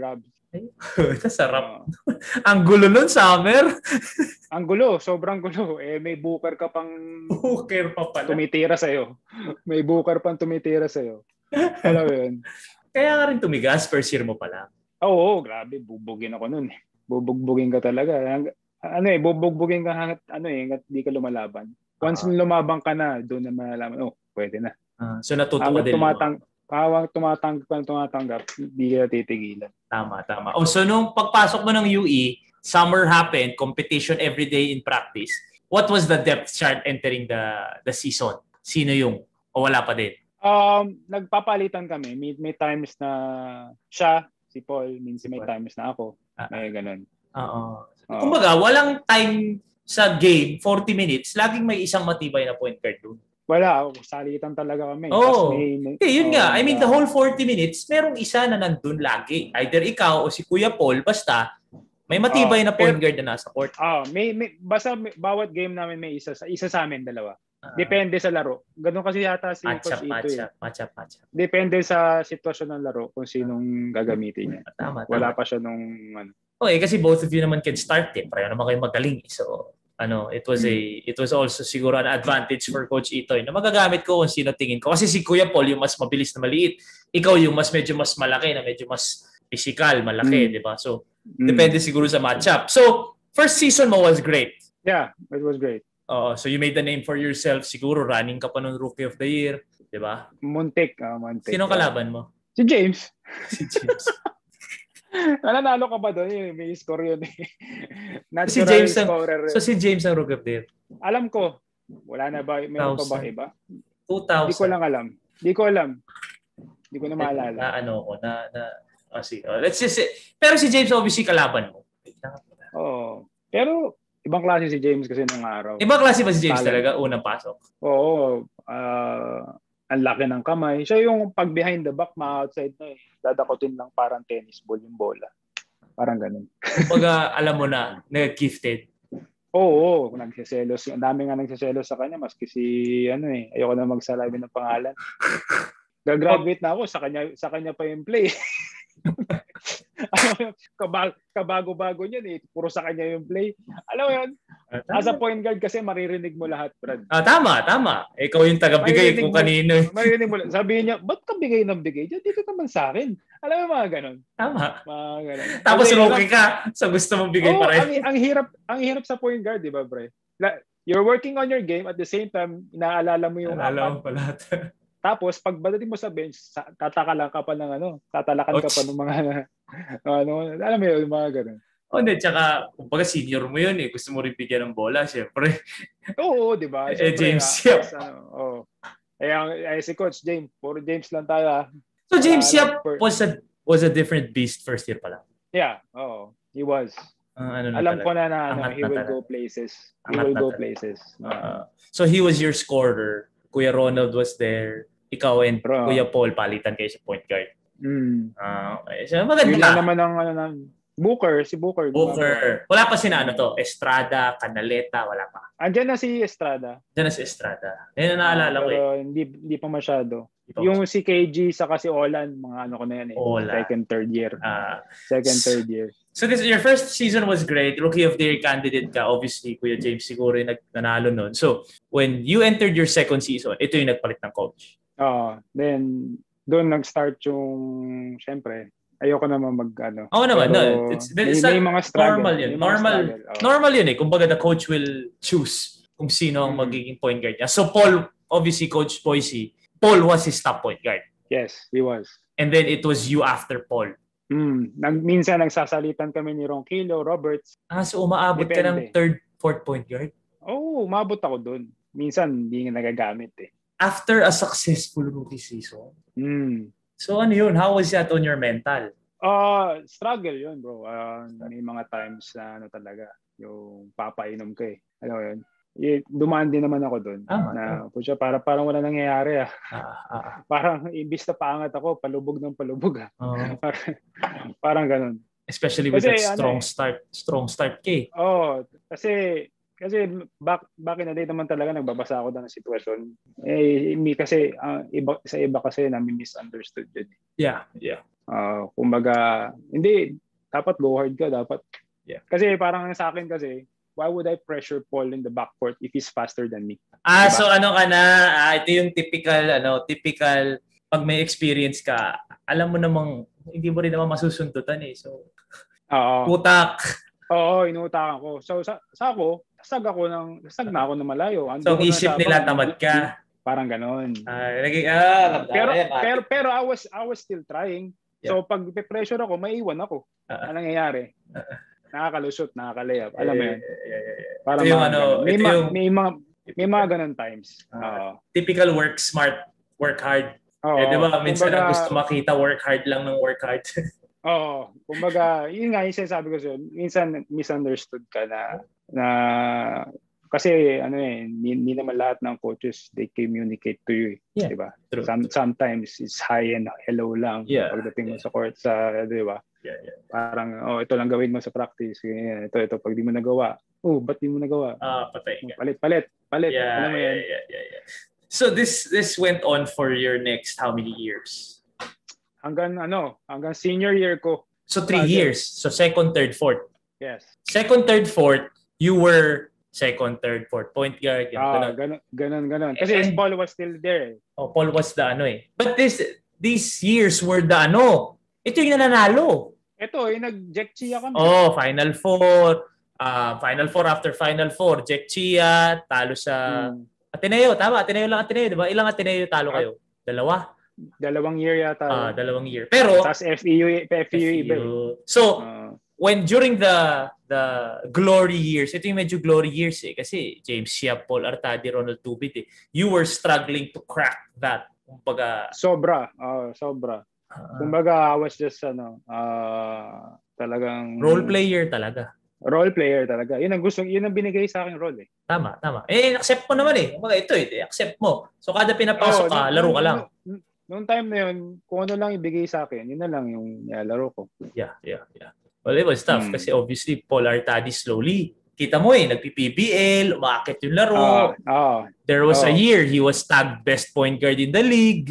Sarap. Ang gulo nun, Summer. Ang gulo, sobrang gulo. Eh, may booker ka pang Booker pa pala. tumitira sa'yo. May booker pang tumitira sa'yo. Alam mo yun? Kaya nga rin tumigas, first year mo pala. Oo, oh, grabe. Bubugin ako nun. Bubugbugin ka talaga. Ano eh, bubugbugin ka hanggat, ano eh, hanggat di ka lumalaban. Once uh-huh. lumabang ka na, doon na malalaman, oh, pwede na. Uh, so natuto ka din. Tumatang, Hawang tumatanggap ka tumatanggap, hindi ka titigilan. Tama, tama. Oh, so nung pagpasok mo ng U E, summer happened, competition every day in practice. What was the depth chart entering the the season? Sino yung o wala pa din? Um, nagpapalitan kami. May, may times na siya, si Paul, minsan may times na ako. May ganun. Oo. Uh, Kumbaga, walang time sa game, forty minutes, laging may isang matibay na point guard doon. Wala, salitan talaga kami. Oo. Oh. Okay, yun oh, nga. I mean, the whole forty minutes, merong isa na nandun lagi. Either ikaw o si Kuya Paul, basta may matibay oh, na point guard na nasa court. Oh, may, may, basta may, bawat game namin may isa. Isa sa amin, dalawa. Uh, Depende sa laro. Ganun kasi yata si matchup, Coach Ito. Matchup, matchup, matchup. Depende sa sitwasyon ng laro kung sinong gagamitin niya. Tama, tama. Wala pa siya nung... Ano. Okay, kasi both of you naman can start eh. Pareho naman kayo magaling. So... ano, it was a it was also siguro an advantage for Coach Itoy na magagamit ko kung sino tingin ko. Kasi si Kuya Paul yung mas mabilis na maliit. Ikaw yung mas medyo mas malaki na medyo mas physical, malaki, mm. di ba? So, mm. depende siguro sa matchup. So, first season mo was great. Yeah, it was great. Oo, so you made the name for yourself. Siguro running ka pa ng Rookie of the Year, di ba? Muntik. Uh, muntik. Sino kalaban mo? Si James. Si James. Nanalo ka ba doon? May score yun. si James ang, so si James ang Rookie of the Year? Alam ko. Wala na ba? Meron pa ba iba? two thousand. Hindi ko lang alam. Hindi ko alam. Hindi ko na maalala. Na ano ko, na, na, oh, sige. Oh, let's just say, pero si James obviously kalaban mo. Oo. Oh, pero ibang klase si James kasi nung araw. Ibang klase ba si James talent. Talaga? Unang pasok? Oo. Uh, ang laki ng kamay. Siya yung pag behind the back, ma-outside na eh. Dadakotin lang parang tennis ball yung bola. Parang ganun. Kumbaga, alam mo na, nag-gifted. Oo, oo, nagsiselos. Ang dami nga nagsiselos sa kanya, maski si, ano eh, ayoko na magsalabi ng pangalan. Gagraduate na ako, sa kanya, sa kanya pa yung play. Kabag, kabago-bago niyan eh. Puro sa kanya yung play. Alam mo yun? As a point guard kasi maririnig mo lahat, Brad. Ah, tama, tama. Ikaw yung taga-bigay kung kanino. Maririnig mo lang. Sabihin niya, ba't ka bigay ng bigay? Diyan, dito naman sa akin. Alam mo mga ganon. Tama. Mga ganon. Tapos rookie ka sa gusto mong bigay oh, pa rin. Ang, ang, hirap, ang hirap sa point guard, di ba, Bre? You're working on your game at the same time, inaalala mo yung Alala mo pa lahat. Tapos, pag balating mo sa bench, tataka lang ka pa ng ano, tatalakan ka pa ng mga, ano, alam mo yun, mga ganun. O, hindi, tsaka, kumbaga senior mo yun eh, gusto mo rin bigyan ng bola, syempre. Oo, di ba? Eh, James, ah, as, ano, oh. Eh, ang, eh, si Coach James, puro James lang tayo ah. So, James uh, Yap per- was a, was a different beast first year pala. Yeah, oo, he was. Uh, ano na Alam talaga. ko na na, ano, he na will talaga. go places. He Angat will go talaga. places. Uh, so, he was your scorer. Kuya Ronald was there. Ikaw and Bro. Kuya Paul, palitan kayo sa point guard. Mm. Uh, okay. So, maganda yun ka. naman ang, ano, ng Booker, si Booker. Booker. Wala pa si na, ano to? Estrada, Canaleta, wala pa. Andiyan na si Estrada. Andiyan na si Estrada. Yan na naalala uh, ko eh. Hindi, hindi pa masyado. Hindi pa yung masyado. Si K G saka si Olan, mga ano ko na yan eh. Ola. Second, third year. Uh, Second, third year. So this your first season was great. Rookie of the Year candidate ka. Obviously, Kuya James siguro yung nanalo nun. So, when you entered your second season, ito yung nagpalit ng coach. Oh, then doon nag-start yung syempre ayoko naman mag ano. Oo naman, no. It's, it's may, may mga struggle. Normal yun. Normal, oh. normal yun eh. Kumbaga the coach will choose kung sino ang hmm. magiging point guard niya. So Paul, obviously Coach Boise, Paul was his top point guard. Yes, he was. And then it was you after Paul. Hmm. Nag, minsan nagsasalitan kami ni Ronquillo, Roberts. Ah, so umaabot Depende. Ka ng third, fourth point guard? Oo, oh, umabot ako doon. Minsan hindi nga nagagamit eh. After a successful rookie season. Hmm. So ano yun? How was that on your mental? Uh, struggle yun, bro. Uh, may mga times na ano talaga, yung papainom ka eh. Ano yun? Y- dumaan din naman ako doon. Ah, na pucha, para, parang wala nangyayari ah. Ah, ah. Parang imbis na paangat ako, palubog ng palubog ah. Oh. parang, parang ganun. Especially with kasi, that strong ano, start. Strong start kay. Oo. Oh, kasi Kasi back, back in the day naman talaga nagbabasa ako ng sitwasyon. Eh, hindi kasi, uh, iba, sa iba kasi namin misunderstood yun. Yeah, yeah. Uh, kumbaga, hindi, dapat go hard ka, dapat. Yeah. Kasi parang sa akin kasi, why would I pressure Paul in the backcourt if he's faster than me? Ah, Diba? so ano ka na, ah, ito yung typical, ano, typical, pag may experience ka, alam mo namang, hindi mo rin naman masusundutan eh. So, Oo. putak. Oo, inutakan ko. So, sa, sa ako, sag ako ng, sag na ako na malayo. So, ang Andun ko na isip sa- nila, tamad ka. Parang ganon. Ah, naging, ah, pero, yan, ah. pero, pero I was, I was still trying. So, pag pressure ako, maiwan ako. Ah. Anong nangyayari? Nakakalusot, nakakalayap. Alam mo yun? Yeah, yeah, yeah. Parang Ito yung mga ano, ganun. may, ito ma- yung- may mga, may mga ganun times. Ah. Oo. Typical work smart, work hard. Oo. Eh, di ba, minsan Kumbaga- ang gusto makita, work hard lang ng work hard. Oo. Kumbaga, yun nga yung sinasabi ko sa'yo, minsan misunderstood ka na, na kasi ano eh, hindi, hindi naman lahat ng coaches, they communicate to you. Eh, Yeah, di ba? true. Some, sometimes it's hi and hello lang. Yeah, Pagdating mo yeah. sa court, sa, di ba? Yeah, yeah. Parang, oh, ito lang gawin mo sa practice. Ganyan, ito, ito, pag di mo nagawa. Oh, ba't di mo nagawa? Ah, patay ka. Palit, palit, palit. Yeah, Alam mo yeah, yan? yeah, yeah, yeah. So this this went on for your next how many years? Hanggang ano, hanggang senior year ko. So three Ah, years. So second, third, fourth. Yes. Second, third, fourth, you were second, third, fourth. Point guard. Yan, Ah, ganun. ganun, ganun, ganun. Kasi And- Paul was still there. eh. Oh, Paul was the ano eh. But this these years were the ano. Ito yung nananalo. Ito, yung nag-Jack Chia kami. Oh, Final Four. Uh, Final Four after Final Four. Jack Chia, talo sa Hmm. Ateneo. Tama, Ateneo lang Ateneo, di ba? Ilang Ateneo talo kayo? Dalawa? Dalawang year yata. Ah, dalawang year. Pero, Tapos F E U, F E U iba. eh. so, Ah, when during the the glory years, ito yung medyo glory years eh, kasi James Chia, Paul Artadi, Ronald Tubit eh, you were struggling to crack that. Kumbaga, sobra. Oh, sobra. uh, Kumbaga, I was just, ano, ah, talagang... role player talaga. Role player talaga. Yun ang gusto, yun ang binigay sa akin role eh. Tama, tama. Eh, accept mo naman eh. Kumbaga, ito eh, accept mo. So, kada pinapasok Oo, ka, nung- laro ka nung- lang. nung- Noong time na yun, kung ano lang ibigay sa akin, yun na lang yung nilalaro ko. Yeah, yeah, yeah. Well, it was tough Hmm. kasi obviously, Paul Artadi slowly. Kita mo eh, nagpi-P B L, umakit yung laro. Ah, ah, There was a oh. year, he was tagged best point guard in the league.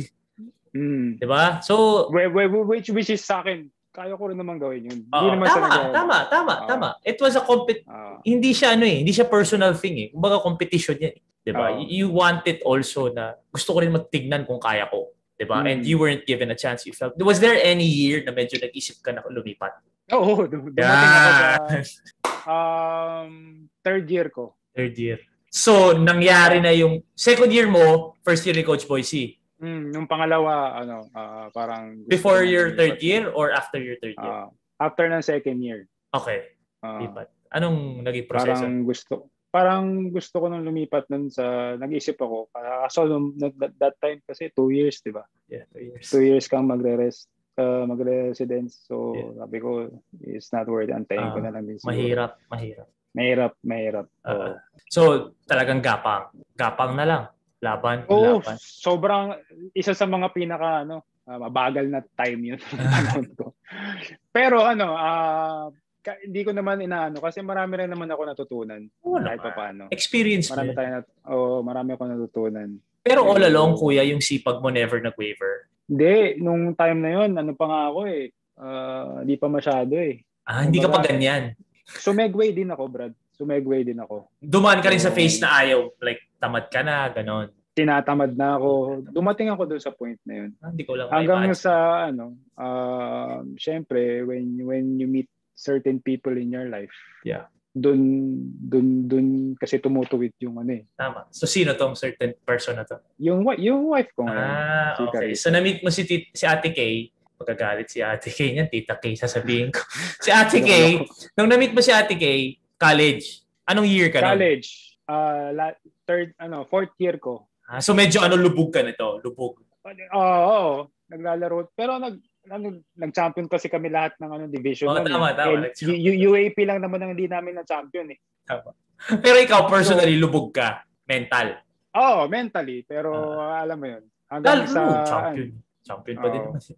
mm. Diba? So, Wh- wh- Which, which is sa akin, kaya ko rin naman gawin yun. Hindi Oo, naman tama, talaga- tama, tama, Oo. tama. It was a compet Ah, hindi siya ano eh, hindi siya personal thing eh. Kumbaga competition yan eh. 'Di ba? Oo. You want it also na gusto ko rin magtignan kung kaya ko, 'di ba? Mm. And you weren't given a chance. You felt. Was there any year na medyo nag-isip ka na lumipat? Oo, dum- dumating ako sa Yeah. um, third year ko. Third year. So, nangyari na yung second year mo, first year ni Coach Boyce. Mm, yung pangalawa, ano, ah, parang... gusto Before ko your na third lumipat. year or after your third year? Ah, after ng second year. Okay. Ah, Lipat. Anong naging proseso? parang gusto parang gusto ko nang lumipat nun sa nag-isip ako. Ah, Kaso nung that, that time kasi two years, 'di ba? Yeah, two years. Two years kang magre-rest, uh, magre-residence. So Yeah. sabi ko, it's not worth it. Antayin ko Ah, na lang din siguro. Mahirap, mahirap. Mahirap, mahirap. Oo. Ah. So, talagang gapang. Gapang na lang. Laban, Oo, laban. sobrang isa sa mga pinaka ano, ah, mabagal na time 'yun ng panahon ko. Pero ano, ah ka- hindi ko naman inaano kasi marami rin naman ako natutunan Oo kahit naman. pa paano. Experience mo Marami yun. tayo nat oh, marami ako natutunan. Pero all along, kuya, yung sipag mo never nag-waver. Hindi, nung time na 'yon, ano pa nga ako eh, ah, hindi pa masyado eh. Ah, hindi ka pa Kumbaga, ganyan. Sumegway din ako, Brad. Sumegway din ako. Dumaan ka rin sa Oo. phase na ayaw. Like, tamad ka na, ganon. Tinatamad na ako. Dumating ako doon sa point na 'yon. Ah, hindi ko lang Hanggang ma-imagine. sa ano, um, syempre when when you meet certain people in your life. Yeah. Dun dun dun kasi tumutuwid yung ano eh. Tama. So, sino tong certain person na to? Yung wi- yung wife ko ngayon. Ah, si okay. Carissa. So, na-meet mo si, tit- si Ate Kay. Magagalit si Ate Kay niyan. Tita Kay, sasabihin ko. Si Ate Kay, nung na-meet mo si Ate Kay, college. Anong year ka nun? College. Uh, la- third ano, fourth year ko. Ah, so, medyo ano, lubog ka nito. Lubog. Oo, oo, naglalaro. Pero nag ano, nag-champion kasi kami lahat ng ano division. Oo, nun, tama, eh. tama, Eh, nag-champion. U- U A P lang naman ang hindi namin na-champion eh. Tama. Pero ikaw, personally, lubog ka. Mental. Oo, mentally. Pero alam mo yun. Hanggang Dal, sa... oh, champion. Champion pa din Oo. naman.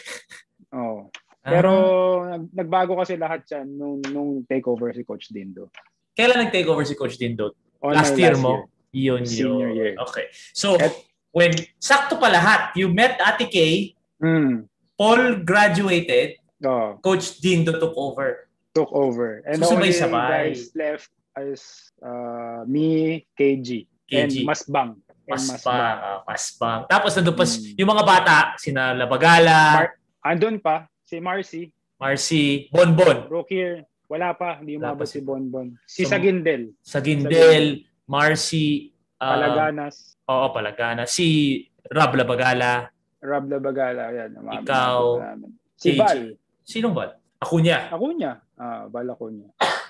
Oo. Ah. Pero nag- nagbago kasi lahat yan nung, nung takeover si Coach Dindo. Kailan nag-take over si Coach Dindo? On Last my year mo? Yun, Senior yun. year. Okay. So, At- when, sakto pa lahat, you met Ate Kay, Mm. Paul graduated, Oh, Coach Dindo took over. took over. And So, the only sabay-sabay. guys left is uh, me, K G, and K G. Masbang. And Masbang. ah, Masbang. Tapos nandun pa, Hmm. yung mga bata, sina Labagala, Mar- andun pa, si Marcy, Marcy, Bonbon, Rookie, wala pa, hindi Wala umabot pa si si- Bonbon. Si So, Sagindel, Sagindel, Marcy, ah, Palaganas, oo, Palagana, si Rob Labagala, Rob Labagala, yan. umabot- Ikaw, umabot na namin. Si K G. Val, Sinong ba? Ako niya. ako niya. Ah, Val ako niya.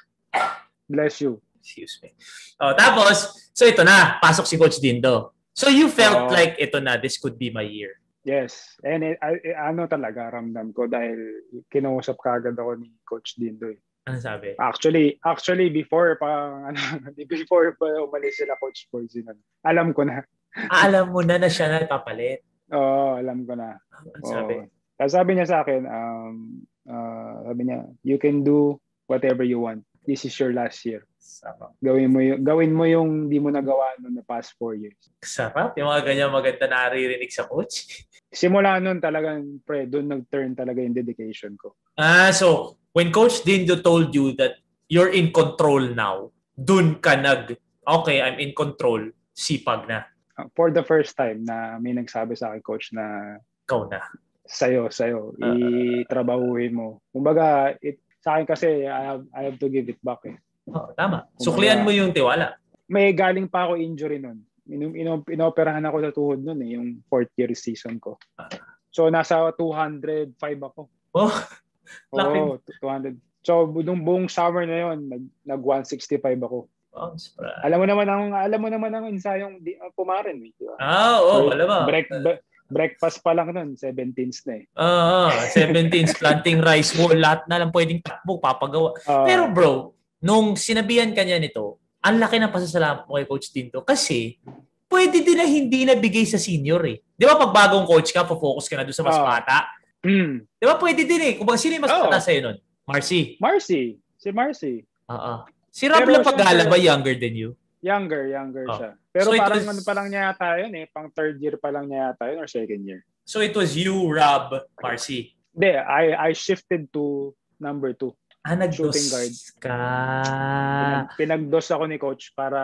Bless you. Excuse me. Oh, tapos, so ito na, pasok si Coach Dindo. So you felt Oo. like ito na, this could be my year. Yes. And it, I- I- ano talaga ramdam ko dahil kinausap kagad ako ni Coach Dindo. Eh. Ano sabi? Actually, actually before pa ano, before pa umalis sila Coach Poison. Alam ko na. Ah, alam mo na na siya na papalit. Oo, alam ko na. Ano sabi? Oo. Tapos sabi niya sa akin, um, uh, sabi niya, you can do whatever you want. This is your last year. Sarap. Gawin mo yung, gawin mo yung di mo nagawa noong the past four years. Sarap. Yung mga ganyan maganda na naririnig sa coach. Simula noon talagang, pre, doon nag-turn talaga yung dedication ko. Ah, so when Coach Dindo told you that you're in control now, dun ka nag, okay, I'm in control, sipag na. Uh, For the first time na may nagsabi sa akin, Coach, na Ikaw na. sayo, sayo, Ah. itrabahuhin mo. Kumbaga, it, sa akin kasi, I have, I have to give it back eh. Oh, tama. Suklian mo yung tiwala. May galing pa ako injury nun. Ino, ino, inoperahan ako sa tuhod nun eh, yung fourth year season ko. So, nasa two hundred five ako. Oh, laki. Oo, two hundred. So, nung buong summer na yun, nag, nag one sixty-five ako. oh, surprise. Alam mo naman ang alam mo naman ang ensayong di, uh, pumarin, eh, di ba? Ah, oo, alam mo. Break, bre- breakfast pa lang nun, seventeenth na eh. Oo, seventeens, planting rice bowl, lahat na lang pwedeng takbo, papagawa. Ah, Pero bro, nung sinabihan ka niya nito, ang laki ng pasasalamat mo kay Coach Tinto kasi pwede din na hindi nabigay sa senior eh. Di ba pag bagong coach ka, focus ka na doon sa mas Ah. bata? mm, Di ba pwede din eh. Kung ba, sino yung mas Oo. bata sa'yo nun? Marcy. Marcy, si Marcy. Oo. Si Rob Pero Lapagala syempre- ba younger than you? Younger, younger Oh. siya. Pero So, it parang was- ano pa lang niya yata yun eh, pang third year pa lang niya yata yun or second year. So it was you, Rob, Marcy. Hindi, I, I shifted to number two. Ah, nag-dos Shooting guard. ka. Pinag, pinagdos ako ni coach para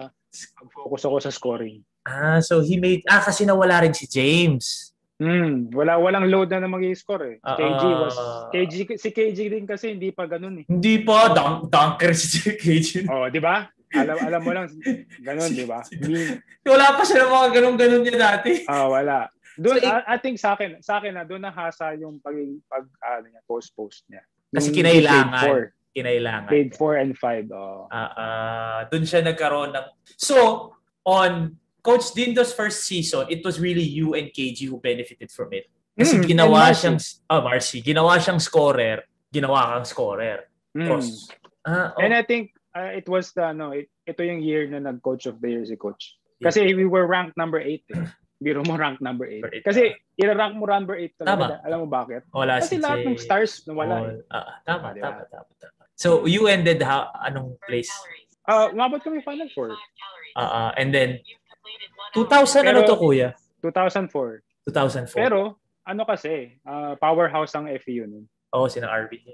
focus ako sa scoring. Ah, so he made... Ah, kasi nawala rin si James. Hmm, wala walang load na na mag-i-score eh. Ah, K G was ah. K G si K G din kasi hindi pa ganoon eh. Hindi pa. Dunk, dunker si K J. Oh, di ba? Alam alam mo lang ganoon, di ba? Hindi Wala pa siya ng mga ganun-ganun niya dati. ah wala. Doon So, I, I think sa akin, sa akin na doon nahasa yung pag pag ano niya, post post niya. Kasi Yung kinailangan. grade four, Kinailangan. grade four and five. Oh. Ah, ah, doon siya nagkaroon ng... So, on Coach Dindo's first season, it was really you and K G who benefited from it. Kasi Mm, ginawa and Marcy. siyang... Oh, Marcy. Ginawa siyang scorer. Ginawa kang scorer. Mm. Cross. Ah, oh. And I think uh, it was the no, it, ito yung year na nag-coach of the year si coach. Kasi we were ranked number eight. Eh. Biro mo ranked number eight. Number eight, Kasi i-rank mo number eight talaga. Tama. Alam mo bakit? Wala Kasi si lahat ng Jay. stars nawala. Eh. Oh, ah, tama, Ah, diba? tama, tama, tama. So, you ended ha, anong place? Uh, umabot kami Final Four. Ah, ah, and then, two thousand ano Pero- to, kuya? two thousand four. two thousand four. Pero, ano kasi, uh, powerhouse ang F E U nun. Oo, oh, sina R B.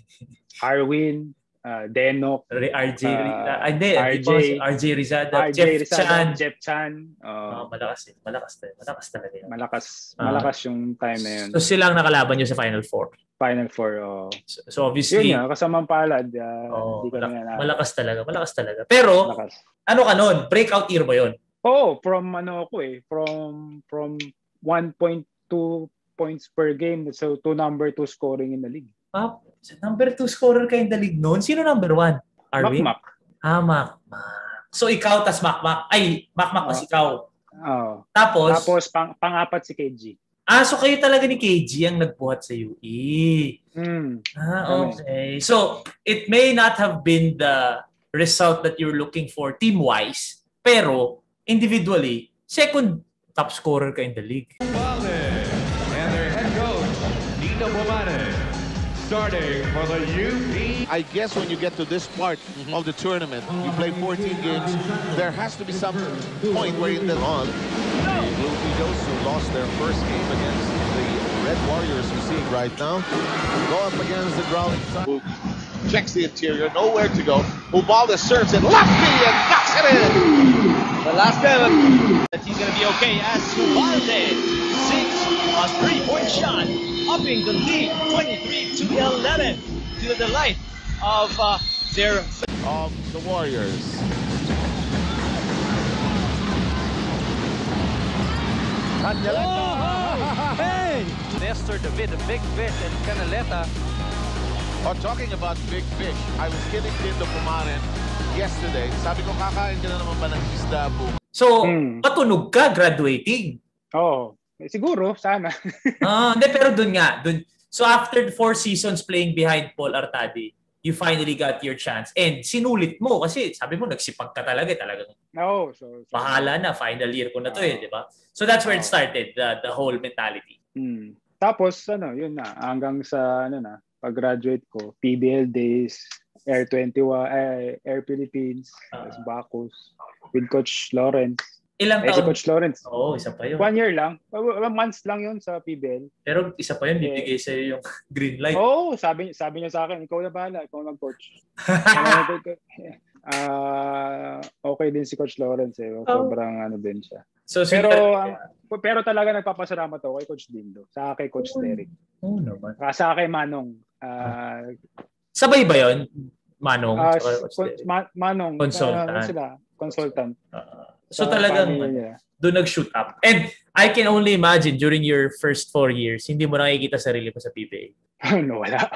Arwin, uh, Denok, R J, Ah, uh, ah, hindi, R J, R J Rizada, R J Jeff Rizada, Chan. Jeff Chan. Ah, Uh, malakas eh. Malakas talaga. Malakas talaga yun. malakas, Ah. malakas yung time na yun. So silang nakalaban nyo sa Final Four. Final Four. Uh, So, so obviously, yun nga, kasamang palad. Uh, oh, hindi ko malak- na nanalo. malakas talaga. Malakas talaga. Pero, Malakas. ano ka nun? Breakout year mo yun? Oh, from ano ako eh, from from one point two points per game so to number two scoring in the league. Ah, number two scorer ka in the league noon? Sino number one? Arvin? Makmak. Ah, Makmak. So ikaw, tas Makmak. Ay, Makmak tas Oh. ikaw. Oh. Tapos, Tapos pang pang-apat si K G. ah, so kayo talaga ni K G ang nagbuhat sa U E. Mm. Ah, Kami. okay. So, it may not have been the result that you're looking for team-wise, pero individually, second top scorer ka in the league. Bomane and their head coach, Nino Bomane, starting for the U P. I guess when you get to this part of the tournament, you play fourteen games, there has to be some point where you then on. The Blue Eagles who lost their first game against the Red Warriors we're seeing right now go up against the growling Sun. Checks the interior, nowhere to go. Ubaldo serves it lefty and knocks it in. Velasquez. That he's going to be okay as Ubalde sinks a three-point shot, upping the lead twenty-three to eleven to the delight of uh, their Of the Warriors. Oh, hey! Nestor David, the big fish, and Canaleta. Oh, talking about big fish, I was kidding Dindo Pumarin yesterday. Sabi ko, kakain ka na naman ba ng isda, boom? So, Hmm. patunog ka graduating. Oo. Eh, siguro, sana. Ah, hindi, pero dun nga. Dun. So, after four seasons playing behind Paul Artadi, you finally got your chance. And sinulit mo kasi sabi mo, nagsipag ka talaga. Talagang Oo. So, so, bahala na. Final year ko na to eh, di ba? So, that's where it started, the, the whole mentality. Hmm. Tapos, ano, yun na. Hanggang sa, ano na, pag-graduate ko, P B L days, Air twenty-one, eh, Air Philippines, Ah. uh, Bacchus, with Coach Lawrence. Ilang Eh, si taon? Coach Lawrence. Oo, isa pa yun. One year lang. Uh, months lang yun sa P B L. Pero isa pa yun, bibigay sa'yo yung green light. Oo, oh, sabi, sabi niya sa akin, ikaw na bahala, ikaw mag-coach. Ah, okay din si Coach Lawrence eh. Sobrang ano din siya. So, Pero sweet- ang- pero talaga nagpapasalamat ako kay Coach Dindo, sa kay Coach Derek, Oo naman. sa kay Manong. Ah, Sabay ba yun? Manong? ah, Saka Coach con- Derek? Ma- Manong, Consultant. ah, ano sila, consultant. Ah, so Sa talagang family niya. doon nag-shoot up. And I can only imagine during your first four years, hindi mo nakikita sarili mo sa P B A. No, wala.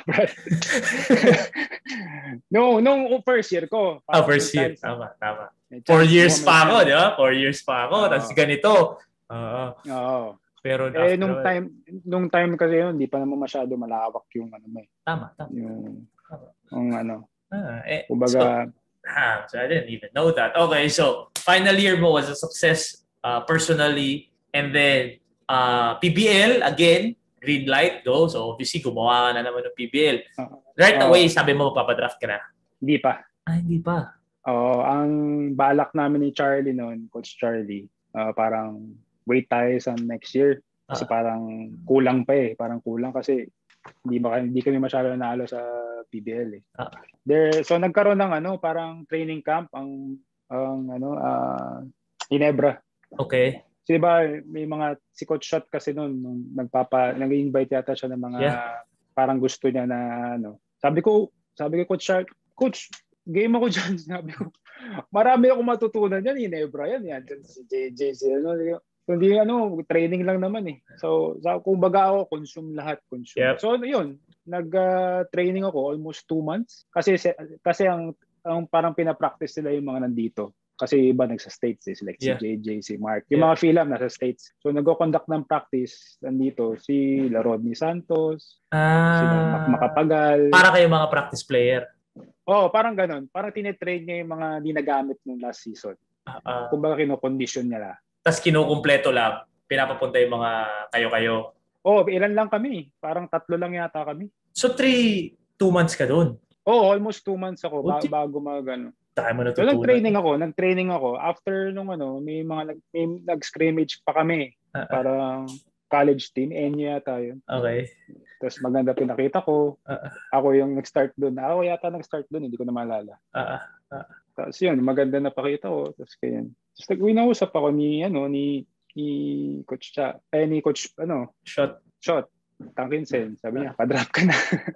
no, nung first year ko. Ah, parang first may year. chance- Tama, tama. may Four chance years mo, may pa ako, chance. di ba? Four years pa ako. Oo. Tapos ganito. Oo. Oo. Pero Eh, after- nung time, nung time kasi yun, hindi pa naman masyado malawak yung ano mo eh. Tama, tama. Yung, yung ano, Ah, eh, so, kumbaga, ah, so I didn't even know that. Okay, so final year mo was a success uh, personally. And then uh, P B L, again, green light, go. So obviously, gumawa ka na naman ng P B L. Oo. Right Oo. away, sabi mo, papadraft ka na. hindi pa. Ah, hindi pa. Oo, ang balak namin ni Charlie noon, Coach Charlie, ah, parang wait tayo sa next year. Kasi Ah. parang kulang pa eh. Parang kulang kasi hindi ba hindi kami masyado nanalo sa P B L eh. Ah. There, so nagkaroon ng ano, parang training camp ang ang ano, ah, Ginebra. Okay. So, di ba, may mga si Coach Shot kasi noon nung nagpapa nag-invite yata siya ng mga Yeah. parang gusto niya na ano. Sabi ko, sabi ko Coach Shot, Coach, game ako diyan. Sabi ko, marami akong matutunan diyan, Ginebra yan, yan si J J si ano. Hindi ano, training lang naman eh. So, sa kung baga ako consume lahat, consume. Yep. So, yun, nag-training ako almost two months kasi kasi ang ang parang pina-practice nila yung mga nandito. Kasi iba nagsa States eh, like Yeah. si J J, si Mark. Yung Yeah. mga film nasa States. So nagko-conduct ng practice nandito si Larodney Santos, sila Mac Ah, Macapagal. para kayo mga practice player. Oh, parang ganun. Parang tinetrain niya yung mga di nagamit nung last season. Ah, ah. Kumbaga kino-condition niya la. Tapos kinukumpleto lang. Pinapapunta yung mga kayo-kayo. Oh, ilan lang kami. Parang tatlo lang yata kami. So, three, two months ka doon. Oh, almost two months ako ba- Buti. bago mag ano. Dahil mo So natutunan. nag-training ako, nag-training ako. After nung ano, may mga nag, may nag-scrimmage pa kami. Ah, ah. Parang college team, Enya yata yun. Okay. Tapos maganda pinakita ko. Ah, Ako yung nag-start doon. Ako yata nag-start doon, hindi ko na maalala. ah, ah. Tapos yun, maganda na pakita ko. Tapos kaya yun. Tapos nag-winausap ako ni, ano, ni, ni Coach Cha, eh, ni Coach, ano, Shot. Shot. Tangkinsen. Sabi niya, pa-drop ka na.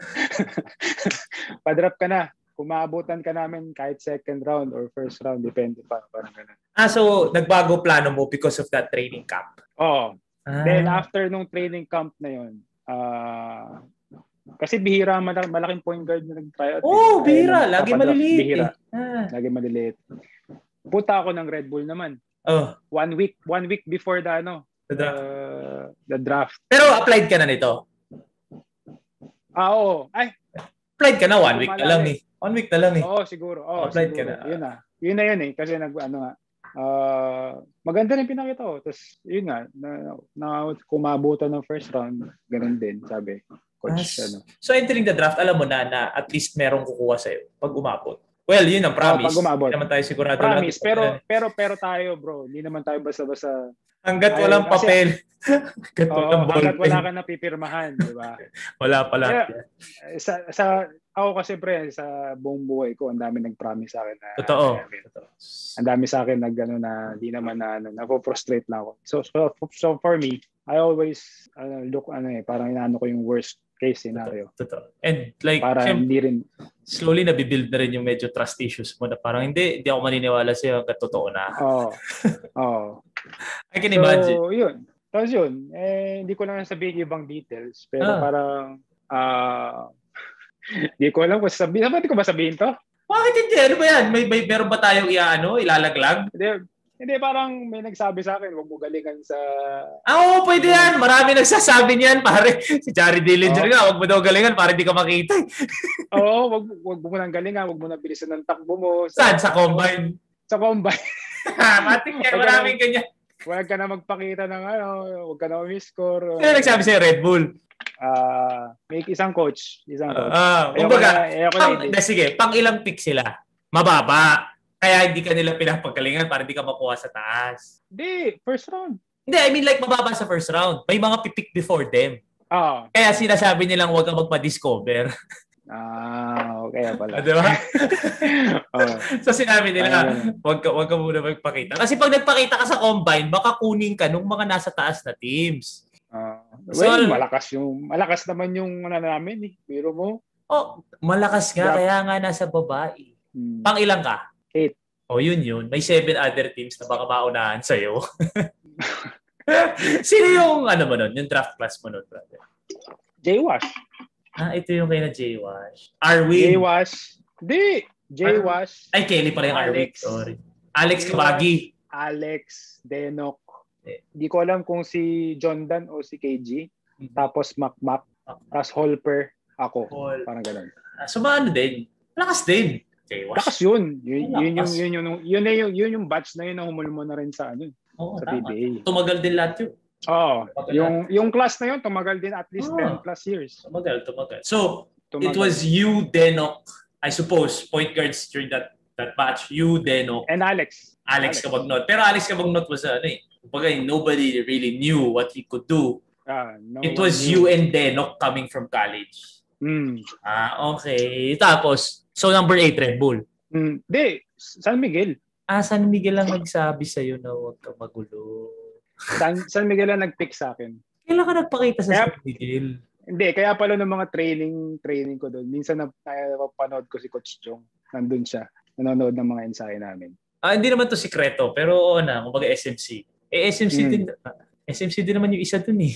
pa-drop ka na. Kumaabutan ka namin kahit second round or first round, depende pa. Parang ganun. Ah, so nagbago plano mo because of that training camp? Oo. Ah, Then after nung training camp na yun, ah kasi bihira, malak- malaking point guard na nag-tryout. oh, eh. bihira. Ayun, Lagi papadraft, maliliit. Bihira. Eh. Ah. Lagi maliliit. Puta ako ng Red Bull naman. Oh, One week, one week before the ano, the draft. uh, the draft. Pero applied ka na nito? Ah, oo. Ay, Applied ka na, one Hindi week ko na lang maalala eh. One week na lang eh. oo, siguro. Oo, Applied siguro. ka na. Yun na. Yun na yun eh. Kasi nag, ano nga, ah maganda rin pinakita ko. Tapos, yun nga, na, na kumabutan ng first round, ganun din, sabi. Coach, Ah, ano. So entering the draft, alam mo na na at least merong kukuha sa'yo pag umabot. Well, yun ang promise. Oh, pag umabot. Hindi naman tayo sigurado. Promise, lang. pero pero pero tayo, bro, hindi naman tayo basta-basta hanggat Ay, walang kasi- papel. hanggat oh, walang hanggat wala ballpen. ka na pipirmahan, di ba? Wala pala. Kaya, sa sa ako kasi pre sa buong buhay ko, ang dami nag-promise sa akin na Totoo. I mean, ang dami sa akin nag ano na di naman na ano, na-frustrate lang ako. So so so for me, I always ano, look ano eh, parang inaano ko yung worst case scenario. Totoo. And like, Para syempre, hindi rin slowly nabibuild na rin yung medyo trust issues mo na parang hindi, hindi ako maniniwala sa'yo hanggang totoo na. Oo. Oo. I can imagine. So, yun. Tapos yun, eh, hindi ko lang sabihin yung ibang details. Pero Ah. parang, ah, hindi ko alam kung sabihin. Sabi ko ba sabihin to? Bakit hindi? Ano ba yan? May, may meron ba tayong iaano, ilalaglag? Hindi, hindi parang may nagsabi sa akin, huwag mo galingan sa... Ah, oo, pwede yan. Marami nagsasabi niyan, pare. Si Jared Dillinger Oo. nga, huwag mo daw galingan para di ka makita. Oo, wag, wag mo nang galingan, wag mo nang bilisan ng takbo mo. Saan? Sa combine? Sa combine. Matik yan, maraming ganyan. Huwag ka na magpakita ng ano, huwag ka na umiscore. Sino nagsabi sa'yo, Red Bull? Ah, may isang coach. Isang coach. Ah, Ayoko kumbaga, na- ayoko na pang, hindi. na, sige, pang ilang pick sila? Mababa. Kaya hindi ka nila pinapagalingan para hindi ka makuha sa taas. Hindi, first round. Hindi, I mean like mababa sa first round. May mga pipick before them. Ah, Kaya sinasabi nilang huwag kang magpa-discover. ah, okay pala. Di ba? Oo. So sinabi nila, Ayun. huwag ka, huwag ka muna magpakita. Kasi pag nagpakita ka sa combine, baka kunin ka nung mga nasa taas na teams. Ah, So, well, malakas yung malakas naman yung ano namin eh. Biro mo. Oh, malakas nga, Drop. kaya nga nasa babae. Hmm. Pang ilang ka? Eight. O yun yun. May seven other teams na baka maunahan sa'yo. Sino yung ano mo nun? Yung draft class mo nun, brother? J-Wash. Ah, ito yung kay na J-Wash. Arwin. J-Wash. Di. J-Wash. Ay, Kelly pala yung Arwin. Alex. Sorry. Alex J-Wash, Kabagi. Alex. Denok. Eh. Di ko alam kung si John Dan o si K G. Tapos Mac Mac. Tapos Holper. Ako. Hol. Parang ganun. Ah, so, ano din? Lakas din. J-Wash. Lakas yun. Yun, yun, yung, Lakas. yun, yun, yun, yun, yun, yung batch na yun na humulmo na rin sa ano, Oo, sa tama. P B A. Tumagal din lahat yun. Oo. yung, yung class na yun, tumagal din at least Oh. ten plus years. Tumagal, tumagal. So, Tumagal. it was you, Denok, I suppose, point guards during that that batch. You, Denok, And Alex. Alex Cabagnot. Pero Alex Cabagnot was ano eh. Kumbaga, nobody really knew what he could do. Ah, no It one was knew. you and Denok coming from college. Mm. Ah, okay. Tapos, so number eight, Red Bull. Mm. Di, San Miguel. Ah, San Miguel lang nagsabi sa'yo na huwag ka magulo. San, San Miguel ang nag-pick sa akin. Kailan ka nagpakita sa Kaya- San Miguel? Hindi, kaya pala ng mga training training ko doon. Minsan na napanood ko si Coach Jong. Nandun siya. Nanonood ng mga ensayo namin. Ah, hindi naman to sikreto, pero oo na, kumbaga S M C. Eh, S M C Hmm. din, ah, S M C din naman yung isa dun eh.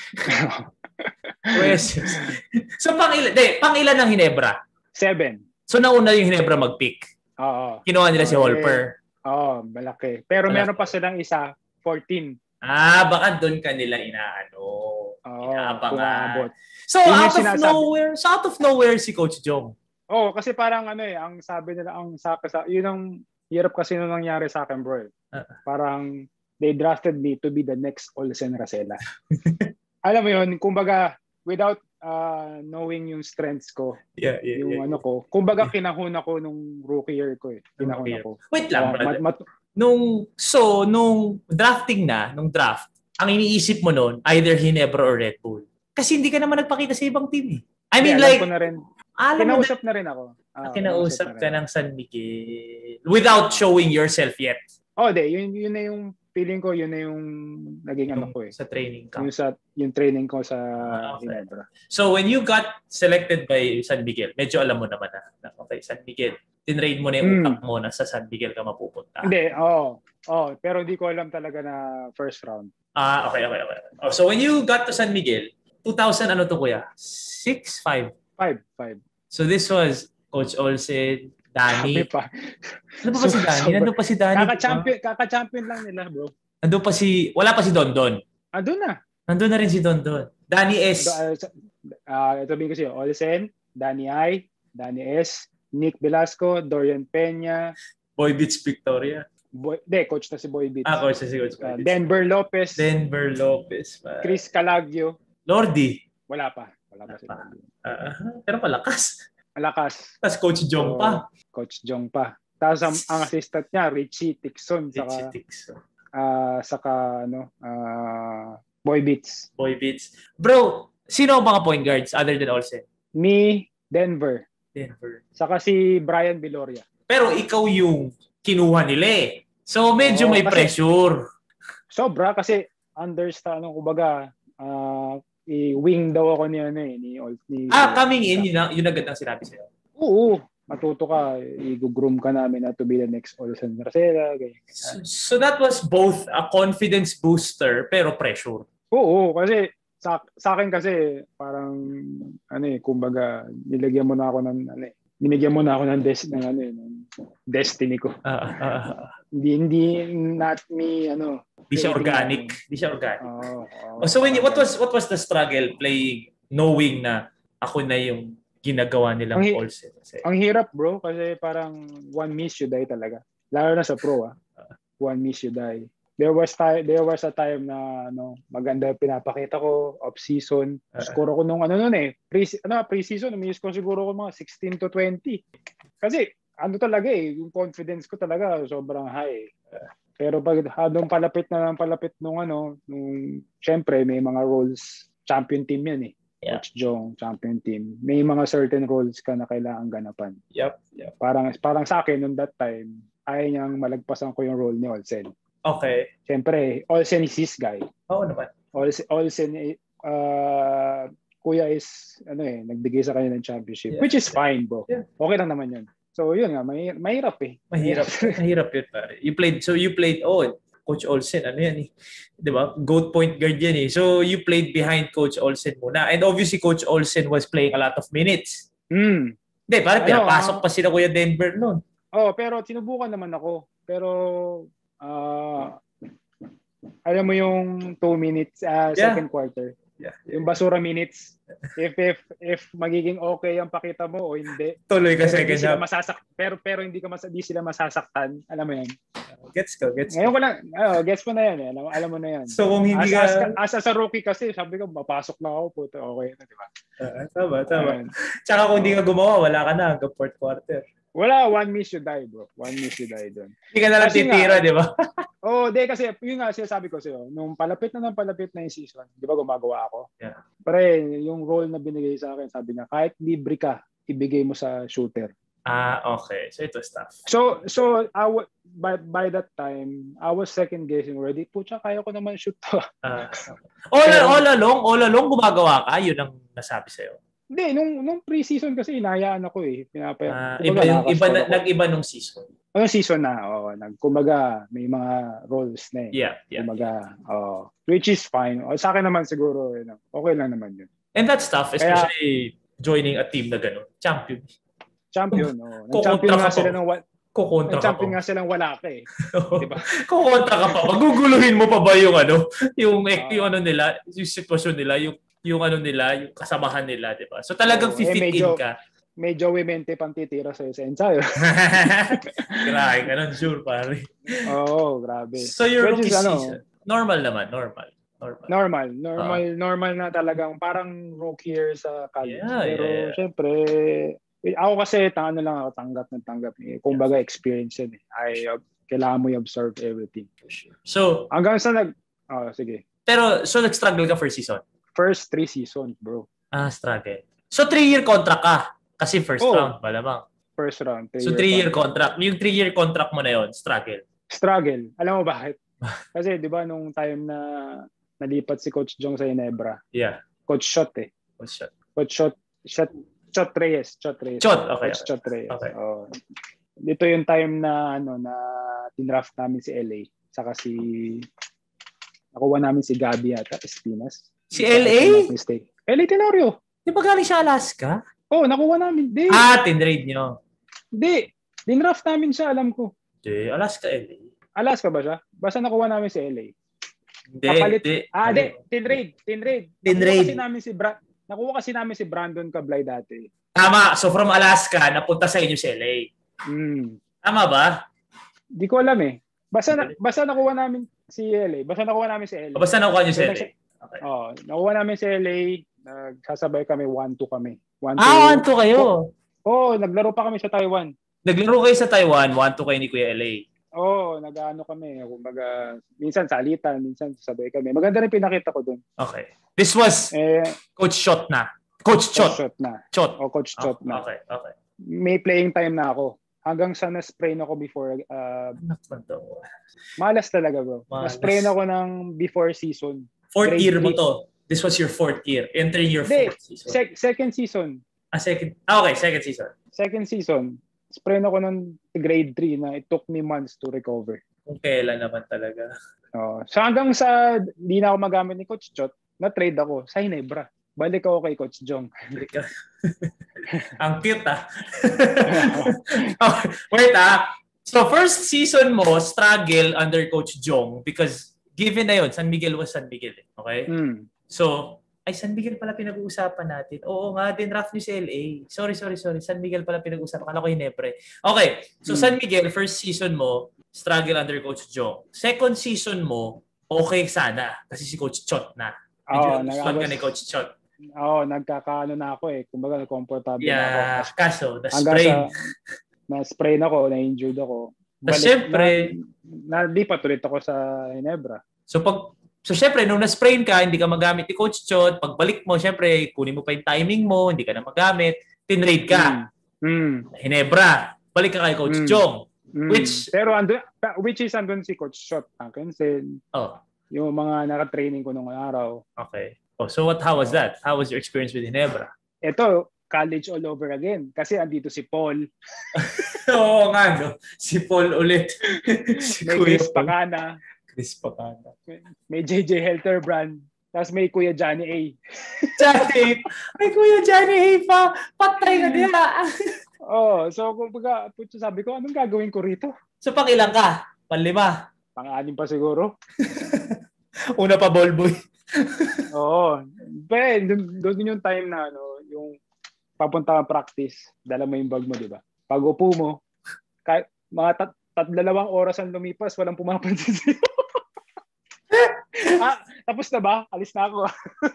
O S M C. So, pang ilan, de, pang ilan ng Hinebra? Seven. So, nauna yung Hinebra mag-pick. Oo. Kinuha nila si Okay. Holper. Oo, malaki. Pero Malaki. meron pa silang isa, fourteen. Ah, baka doon ka nila inaano. Oo, Inaabangan. kumabot. So, Yun yung out of sinasabi. nowhere, so out of nowhere si Coach Jong. Oo, kasi parang ano eh, ang sabi nila, ang sa, sa yun ang hirap kasi nung nangyari sa akin, bro. eh. Ah. Parang they drafted me to be the next Olsen Racela. Alam mo yun, kumbaga, without uh, knowing yung strengths ko, Yeah, yeah, yung yeah. ano ko, kumbaga kinahon ako nung rookie year ko eh. Kinahon Okay. ako. Wait lang, Ah, brother. mat- mat- Nung, so, nung drafting na, nung draft, ang iniisip mo nun, either Hinebra or Red Bull. Kasi hindi ka naman nagpakita sa ibang team eh. I mean, Hindi, alam like, ko na rin. alam mo na, Kinausap na rin ako. Ah, kinausap na ka rin. ng San Miguel without showing yourself yet. Oh, de, yun, yun na yung feeling ko, yun na yung naging ano ko eh. Sa training camp. Yung sa yung training ko sa Ah, okay. Ginebra. So, when you got selected by San Miguel, medyo alam mo naman na, na okay, San Miguel, tinrade mo na yung Hmm. utak mo na sa San Miguel ka mapupunta. Hindi, oo. Oh, pero hindi ko alam talaga na first round. Ah, okay, okay, okay. Oh, so, when you got to San Miguel, two thousand ano to kuya? six, five. Five, five. So, this was Coach Olsen, Sabi Danny. pa. Ano pa ba si Danny? Sobra- Nandun pa si Danny. Kaka-champion, kaka-champion lang nila, bro. Nandun pa si, wala pa si Dondon. Ah, doon na. Nandun na rin si Dondon. Danny S. Do, uh, sa- ah, ito sabihin ko siya, Olsen, Danny I, Danny S, Nick Velasco, Dorian Peña, Boy Beats Victoria. Boy, de, coach na si Boy Beats. Ah, coach na si Coach Ah, Boy Beats. Denver Lopez, Denver Lopez. pa. Chris Calagio. Lordy. Wala pa. Wala pa si Wala pa. Lordy. Ah, pero palakas. malakas. Tapos Coach Jong So, pa. Coach Jong pa. Tapos ang, ang assistant niya, Richie Tixon, saka, Richie uh, saka ano, uh, Boy Beats. Boy Beats. Bro, sino ang mga point guards other than Olsen? Me, Denver. Denver. Saka si Brian Viloria. Pero ikaw yung kinuha nila eh. So medyo Oo, may kasi- pressure. Sobra kasi understand, ano, kumbaga, uh, i-wing daw ako ni ano eh, ni, ni Ah, coming in, yun, na- yun agad ang sinabi sa'yo. Oo, matuto ka, i-groom ka namin na to be the next Olsen Marcela, ganyan. So, so that was both a confidence booster pero pressure. Oo, kasi sa, sa akin kasi parang ano eh, kumbaga nilagyan mo na ako ng ano eh, binigyan mo na ako ng des ng ano eh, ng destiny ko. Ah, ah, ah, ah. Hindi hindi not me ano. Di siya creating organic. my- Di siya organic. Oo. oo. Oh, so when you, what was what was the struggle playing knowing na ako na yung ginagawa nilang Ang hi- Olsen? Kasi, Ang hirap bro kasi parang one miss you die talaga. Lalo na sa pro ah. One miss you die. There was time there was a time na ano, maganda yung pinapakita ko off season. Uh, Score ako nung ano noon eh. Pre ano pre-season, umiis ko siguro ko mga sixteen to twenty. Kasi ano talaga eh, yung confidence ko talaga sobrang high. Eh. Pero pag habang palapit na ng palapit nung ano, nung syempre may mga roles, champion team yan eh. Yeah. Coach Jong, champion team. May mga certain roles ka na kailangan ganapan. yep, yep. Parang parang sa akin nung that time, ayaw niyang malagpasan ko yung role ni Olsen. Okay. Siyempre, Olsen is his guy. Oo naman. Olsen, Olsen uh, kuya is ano eh, nagbigay sa kanya ng championship, Yeah. which is fine, bro. Yeah. Okay lang naman yun. So yun nga, may, mahirap eh. Mahirap. Mahirap yun, pare. You played, so you played, oh, Coach Olsen, ano yan eh. Di ba? Goat point guard yan eh. So you played behind Coach Olsen muna. And obviously, Coach Olsen was playing a lot of minutes. Hmm. Hindi, parang Ano, pinapasok ah, pa sila Kuya Denver noon. Oh, pero sinubukan naman ako. Pero ah alam mo yung two minutes uh, Yeah. second quarter. Yeah. Yung basura minutes. If if if magiging okay ang pakita mo o hindi. Tuloy ka Pero second hindi sila half. masasak pero pero hindi ka mas hindi sila masasaktan. Alam mo 'yan. Gets ko, gets Ngayon ko. ko lang, oh, guess mo na 'yan eh. Alam, alam mo na 'yan. So kung hindi As, ka... as, as, sa rookie kasi, sabi ko, mapasok na ako, puto, okay na, di ba? Ah, tama, tama. Ayun. Tsaka kung hindi ka gumawa, wala ka na hanggang fourth quarter. Wala, one miss you die, bro. One miss you die doon. Hindi ka na lang Kasi titira, nga- di ba? Oh, di kasi, yun nga sinasabi ko sa'yo, nung palapit na ng palapit na yung season, di ba gumagawa ako? Yeah. Pre, yung role na binigay sa akin, sabi niya, kahit libre ka, ibigay mo sa shooter. Ah, okay. So ito stuff. So, so I w- by, by that time, I was second guessing already. Pucha, kaya ko naman shoot to. Ah, all, all along, all along gumagawa ka, yun ang nasabi sa'yo. Hindi, nung, nung pre-season kasi, inahayaan ako eh. Pinapaya, Ah, kumbaga, iba yung iba nakaka-score na, ako. nag-iba nung season. Ano season na? Oh, nag kumbaga may mga roles na eh. Yeah, yeah. Kumbaga, oh, which is fine. O, sa akin naman siguro, you know, okay lang naman yun. And that's tough, especially joining a team na gano'n. Champion. Champion, oh. Kukontra Nag-champion ka nga pa. sila ng wa- Kukontra ka nag-champion pa. nga silang wala ka eh. Diba? Kukontra ka pa. Maguguluhin mo pa ba yung ano, yung, Ah. yung ano nila, yung sitwasyon nila, yung yung ano nila, yung kasamahan nila, di ba? So talagang Oo, eh, fit in medyo- ka. May Joey Mente pang titira sa'yo sa ensayo. Grabe ka nun, sure, pare. Oo, oh, grabe. So your Which rookie is, ano, season, normal naman, normal. Normal. Normal. Normal, Ah. normal na talagang parang rookie year sa college. Yeah, Pero yeah, yeah. syempre, eh, ako kasi, ano lang ako, tanggap na tanggap. Eh. Kumbaga, experience yun eh. I, uh, kailangan mo i-observe everything. So, Hanggang sa nag... Oh, sige. pero, so nag-struggle ka first season? First three seasons, bro. Ah, struggle. So, three-year contract ka. Kasi first Oh. round, malamang. First round. So, three-year contract. Yung three-year contract mo na yon, struggle. Struggle. Alam mo bakit? Kasi, di ba, nung time na nalipat si Coach Jong sa Ginebra, Yeah. Coach Shot eh. What's that? Coach Shot, Shot, Shot Reyes. Shot Reyes. Chot, okay. Coach Shot Reyes. Okay. Oh. Dito yung time na, ano, na tinraft namin si L A. Saka si... Nakuha namin si Gabi yata, Espinas. Si L A? Mistake. L A Tenorio. Di ba galing siya Alaska? Oh, nakuha namin. Di. Ah, tinrade nyo. Di. Dinraft namin siya, alam ko. Di, Alaska L A. Alaska ba siya? Basta nakuha namin si L A. Hindi, Kapalit. hindi. Ah, di. Tinrade. Tinrade. Tinrade. Nakuha kasi namin si Bra Nakuha kasi namin si Brandon Cablay dati. Tama. So, from Alaska, napunta sa inyo si L A. Hmm. Tama ba? Di ko alam eh. Basta, na, basta nakuha namin si L A. Basta nakuha namin si L A. O basta nakuha nyo si L A. Okay. Oh, nakuha namin si L A. Nagsasabay kami, one two kami. one two. Ah, one two kayo. Oo, oh, naglaro pa kami sa Taiwan. Naglaro kayo sa Taiwan, one to kayo ni Kuya L A. Oo, oh, nag-ano kami. Kumbaga, minsan salitan, minsan sabay kami. Maganda rin pinakita ko dun. Okay. This was eh, Coach Shot na. Coach Chot. Coach Chot na. Chot. O Coach Chot oh, na. Okay, okay. May playing time na ako. Hanggang sa na-sprain ako before. Uh, malas talaga, bro. Malas. Na-sprain ako ng before season. Fourth year mo to. This was your fourth year. Entering your De, fourth season. Sec- second season. Ah, second. Ah, okay. Second season. Second season. Sprain ako ng grade three na it took me months to recover. Kung kailan naman talaga. Oh, so hanggang sa di na ako magamit ni Coach Chot, na-trade ako sa Hinebra. Balik ako kay Coach Jong. Ang cute ah. Oh, wait ah. So first season mo, struggle under Coach Jong because given na yun, San Miguel was San Miguel. Okay? Mm. So, ay San Miguel pala pinag-uusapan natin. Oo nga, din draft niyo si L A. Sorry, sorry, sorry. San Miguel pala pinag-uusapan. Kala ko Hinebra. Okay. So mm. San Miguel, first season mo, struggle under Coach Jong. Second season mo, okay sana. Kasi si Coach Chot na. Oo, oh, nag- ka ni Coach Chot. Oo, oh, nagkakaano na ako eh. Kumbaga, comfortable yeah, na ako. Yeah, kaso, na-sprain. Na-sprain ako, na-injured ako. Balik, syempre, na, nalipat ulit ako sa Hinebra. So, pag, so syempre, nung na-sprain ka, hindi ka magamit ni Coach Chot, pagbalik mo, syempre, kunin mo pa yung timing mo, hindi ka na magamit, tinrade ka. Mm. Mm. Hinebra, balik ka kay Coach mm. Jong. Mm. Which, pero ando, which is andun si Coach Shot, Ankensen. Oh. Yung mga naka-training ko nung araw. Okay. Oh, so what? How was that? How was your experience with Hinebra? Ito, college all over again. Kasi andito si Paul. Oo nga, no? Si Paul ulit. Si may Kuya Chris Pacana. Chris Pacana. May, may J J Helterbrand. Tapos may Kuya Johnny A. Johnny A. May Kuya Johnny A pa. Patay ka nila. Oh, so kumbaga, sabi ko, anong gagawin ko rito? So pang ilang ka? Panlima? Pang-anim pa siguro. Una pa ball boy. Oo. Pero doon yung time na ano, yung papunta ka practice, dala mo yung bag mo, di ba? Pag upo mo, kahit mga tat, tat dalawang oras ang lumipas, walang pumapansin sa'yo. Ah, tapos na ba? Alis na ako.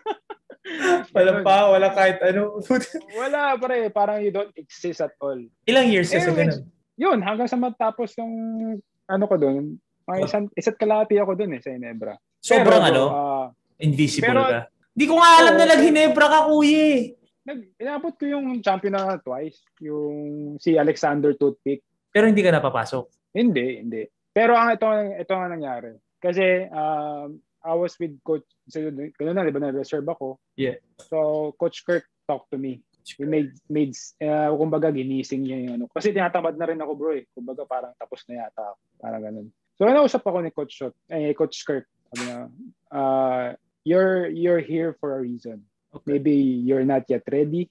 Walang pa, wala kahit ano. Wala, pare. Parang you don't exist at all. Ilang years kasi eh, ganun? Yun, hanggang sa matapos yung ano ko doon, mga isang, isa't kalahati ako doon eh, sa Hinebra. Sobrang pero, ano? Uh, invisible pero, ka? Hindi ko nga alam oh, na nag-Hinebra ka, kuya. Nag, inabot ko yung champion na twice. Yung si Alexander Toothpick. Pero hindi ka napapasok? Hindi, hindi. Pero ang ito, ito nga nangyari. Kasi um, I was with Coach, so, gano'n na, di ba na-reserve ako? Yeah. So, Coach Kirk talked to me. He made, made uh, kumbaga, ginising niya yung ano. Kasi tinatamad na rin ako, bro eh. Kumbaga, parang tapos na yata ako. Parang ganun. So, nausap ako ni Coach Shot, eh, Coach Kirk. Sabi niya, uh, you're, you're here for a reason. Okay. Maybe you're not yet ready.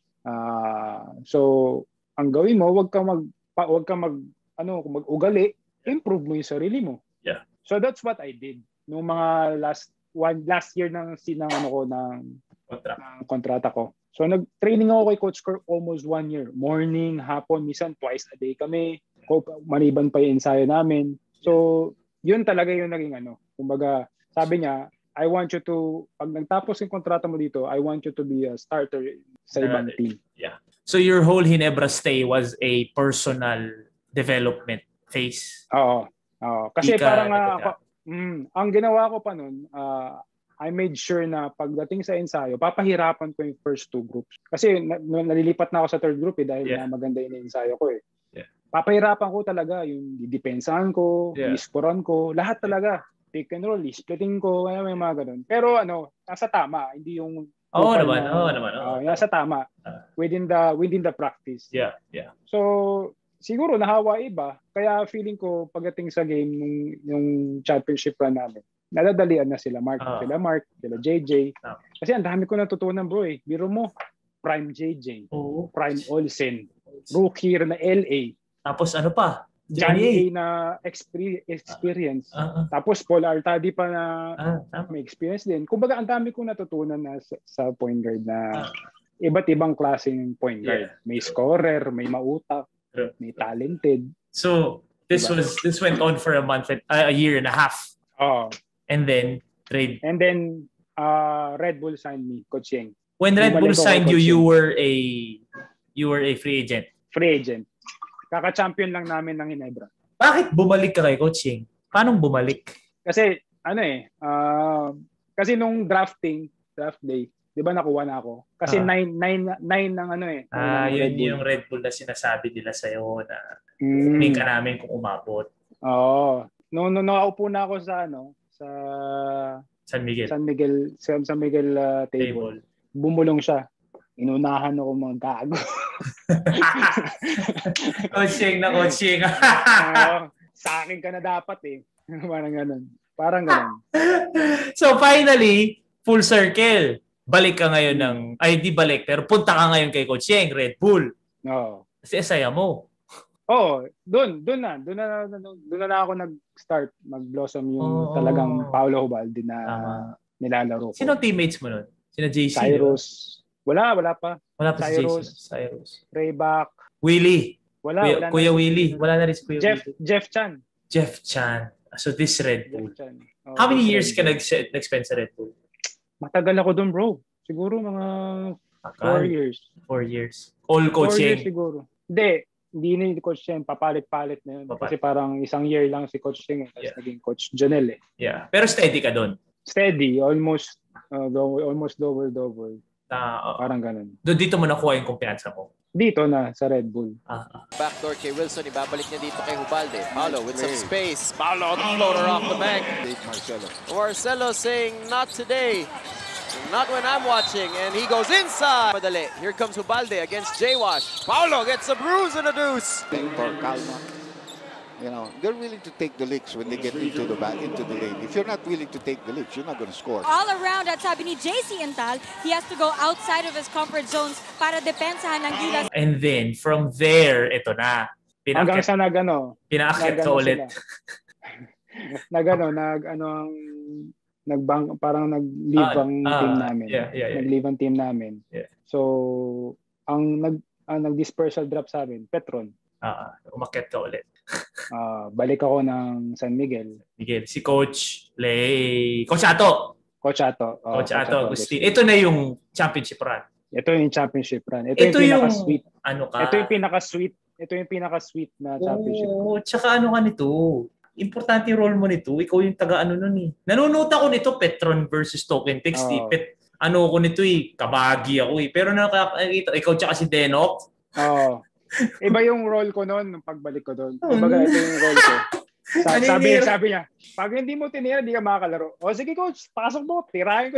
Uh, so, ang gawin mo, wag kang mag, pa, wag kang mag, ano, mag-ugali. Improve mo yung sarili mo. Yeah. So, that's what I did. Nung mga last, one, last year ng, ng, ano ko, ng, Kontra. ng kontrata ko. So, nag-training ako kay Coach Kirk almost one year. Morning, hapon, minsan twice a day kami. Maliban pa yung ensayo namin. So, yun talaga yung naging ano. Kumbaga, sabi niya, I want you to, pag nagtapos yung kontrata mo dito, I want you to be a starter sa ibang uh, team. Yeah. So, your whole Hinebra stay was a personal development phase? Oo. Oo. Kasi Ika, parang, uh, ako, mm, ang ginawa ko pa nun, uh, I made sure na pagdating sa ensayo, papahirapan ko yung first two groups. Kasi na, nalilipat na ako sa third group eh, dahil yeah. na maganda yung ensayo ko eh. Yeah. Papahirapan ko talaga yung didepensahan ko, yeah. iskoran ko, lahat talaga. Pick and roll, splitting ko, ano may mga ganun. Pero ano, nasa tama, hindi yung Oo naman, oo naman. Oo, nasa tama. Within the within the practice. Yeah, yeah. So, siguro nahawa iba, kaya feeling ko pagdating sa game nung yung championship run namin, nadadalian na sila Mark, uh, sila Mark, sila J J. Uh, Kasi ang dami ko natutunan, bro eh. Biro mo, Prime J J, oh. Prime Olsen, rookie na L A. Tapos ano pa? Johnny A na exp- experience. Uh, uh, uh. Tapos Paul Artadi pa na uh, uh. may experience din. Kumbaga ang dami ko natutunan na sa, sa point guard na uh. iba't ibang klaseng point guard. Yeah. May scorer, may mautak, uh. may talented. So, this diba? was this went on for a month and uh, a year and a half. Oh. And then trade. And then uh, Red Bull signed me, Coach Yeng. When Red Bull signed you, you were a you were a free agent. Free agent. Kaka-champion lang namin ng Ginebra. Bakit bumalik ka kay coaching? Paano bumalik? Kasi, ano eh, uh, kasi nung drafting, draft day, di ba nakuha na ako? Kasi Ah. nine, nine, nine ng ano eh. Ah, ng yun Red Bull. yung Red Bull na sinasabi nila sa'yo na Mm. hindi ka namin kung umabot. Oo. Nung, nung nakaupo na ako sa ano, sa San Miguel. San Miguel, sa San Miguel uh, table. Table. Bumulong siya. Inunahan ako mga gago. Coaching na coaching. Oo. Sa akin ka na dapat eh. Parang ganun. Parang ganun. So finally, full circle. Balik ka ngayon ng, ay di balik, pero punta ka ngayon kay Coach Yeng, Red Bull. Oo. Kasi saya mo. Oo, doon, doon na, doon na, doon na ako nag-start, mag-blossom yung Oo. talagang Paolo Ubalde na Tama. nilalaro ko. Sino teammates mo nun? Sino J C? Cyrus. Wala, wala pa. Wala pa si Cyrus. J C. Cyrus. Rayback. Willie. Wala, Kuya, wala na. Kuya Willie. Wala na rin si Kuya Jeff, Willie. Jeff Chan. Jeff Chan. So this Red Bull. Jeff Chan. Oo, How many Jeff years ka Chan. nag- nag-spend sa Red Bull? Matagal ako doon, bro. Siguro mga four Akal. years. Four years. All Four years coaching. siguro. Hindi, hindi na yung Coach Cheng, papalit-palit na yun. Papalit. Kasi parang isang year lang si Coach Cheng, eh, tapos Yeah. naging Coach Janelle eh. Yeah. Pero steady ka doon. Steady, almost uh, double, almost double-double. Uh, Parang ganun. doon dito mo nakuha yung kumpiyansa mo. Dito na, sa Red Bull. Ah, ah. Backdoor kay Wilson, ibabalik niya dito kay Ubalde. Paulo with some space. Paulo, the floater off the bank. Marcelo. Marcelo saying, not today. Not when I'm watching. And he goes inside. Madali. Here comes Ubalde against J-Wash. Paulo gets a bruise and a deuce. For Calma. You know, they're willing to take the licks when they get into the back, into the lane. If you're not willing to take the licks, you're not going to score. All around at sabi ni J C Ental, he has to go outside of his comfort zones para depensahan ng Gilas. And then, from there, ito na. Hanggang Pinakit, sa nagano, pinakit ka nagano ulit. sila. nagano, nag ano ang nagbang parang nag-leave Ah, ang ah, team namin. yeah, yeah, yeah. Nag-leave ang team namin. Yeah. So, ang nag ang nag-dispersal drop sa amin, Petron. Ah, umakyat ka ulit. Ah, balik ako ng San Miguel. Miguel, si Coach Lay. Coach Ato. Coach Ato. oh, Coach Ato Agustin. Ito na yung championship run. Ito yung championship run. Ito, Ito yung yung, pinaka-sweet. ano ka. Ito yung pinaka-sweet. Ito yung pinaka-sweet na championship. Oo, tsaka ano ka nito. Importante yung role mo nito. Ikaw yung taga-ano nun eh. Nanonood ako nito, Petron versus Token Text. Oo. Eh. Pet, ano ko nito eh, kabagi ako eh. Pero nakakita, ikaw tsaka si Denok. Oo. Iba yung role ko noon nung pagbalik ko doon. Kumbaga, ito yung role ko. Sa, sabi, Naninira. sabi niya, pag hindi mo tinira, hindi ka makakalaro. O sige coach, pasok mo, tirahin ko.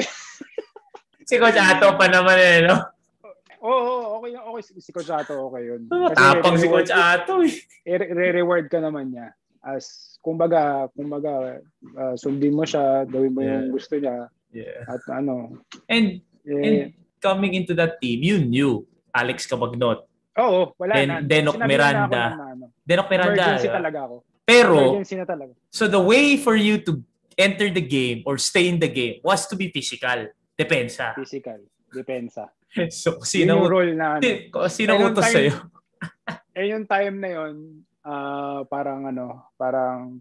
Si Coach Ato pa naman eh, no? Oo, oh, okay, okay. Si, si Coach Ato, okay yun. Matapang si re-reward- Coach Ato eh. re-reward ka naman niya. As, kumbaga, kumbaga, uh, sundin mo siya, gawin mo yung Yeah. gusto niya. Yeah. At ano, And, eh, and coming into that team, you knew Alex Cabagnot. oo, wala Den- na. Denok Sinabi Miranda. na ako na, ano, Denok Miranda. emergency diba? talaga ako. Pero, Emergency na talaga. so the way for you to enter the game or stay in the game was to be physical. Depensa. Physical, depensa. So, Yun sino yung role na ano. Sino, sino Ayun, utos time- sa'yo? Eh yung time na yun, ah, parang ano, parang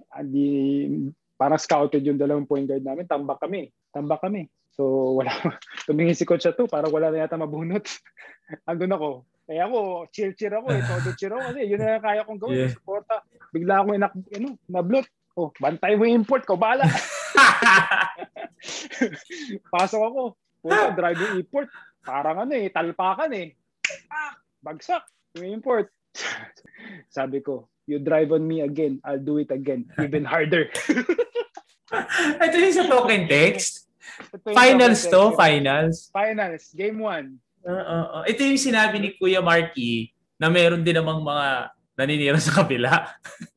di parang scouted yung dalawang point guard namin, tambak kami. Tambak kami. So wala tumingin si coach to, parang wala na yata mabunot. Andun ako. Eh ako, cheer-cheer ako eh. Todo cheer ako kasi yun na kaya kong gawin. Yeah. Suporta. Bigla akong inak, ano, nablot. Oh, bantay mo yung import ko, bala. Pasok ako. Punta, driving import. Parang ano eh, talpakan eh. Ah, bagsak. Yung import. Sabi ko, you drive on me again, I'll do it again. Even harder. Ito yung sa token text. Ito yung Finals token to, text. finals. Finals, game one. Uh, uh, uh. Ito yung sinabi ni Kuya Marky na meron din namang mga naninira sa kabila.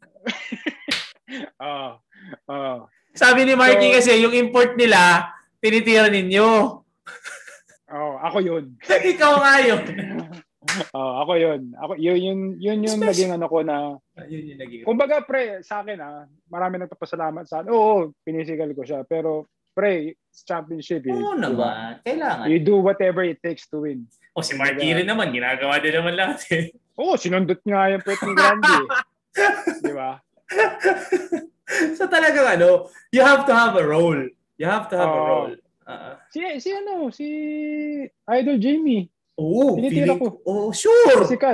Oo. Oo. Sabi ni Marky So- kasi yung import nila, tinitira ninyo. Oo, ako yun. Ikaw nga yun. Oo, ako yun. Ako, yun, yun, yun yung Especially- naging ano ko na, Yun yung naging. kumbaga pre, sa akin ah, marami nagpapasalamat sa akin. Oo, pinisigal ko siya. Pero pre, it's championship eh. Oo Diba? naman. Kailangan. You do whatever it takes to win. O si Marky rin naman, ginagawa din naman lahat eh. Oo, sinundot nga yung pwet ni Grande eh. Di ba? So talagang ano, you have to have a role. You have to have a Oo. role. Uh, Si, si ano, si Idol Jamie. Oo, Tinitira feeling ko. ko. Oh, sure. Physical.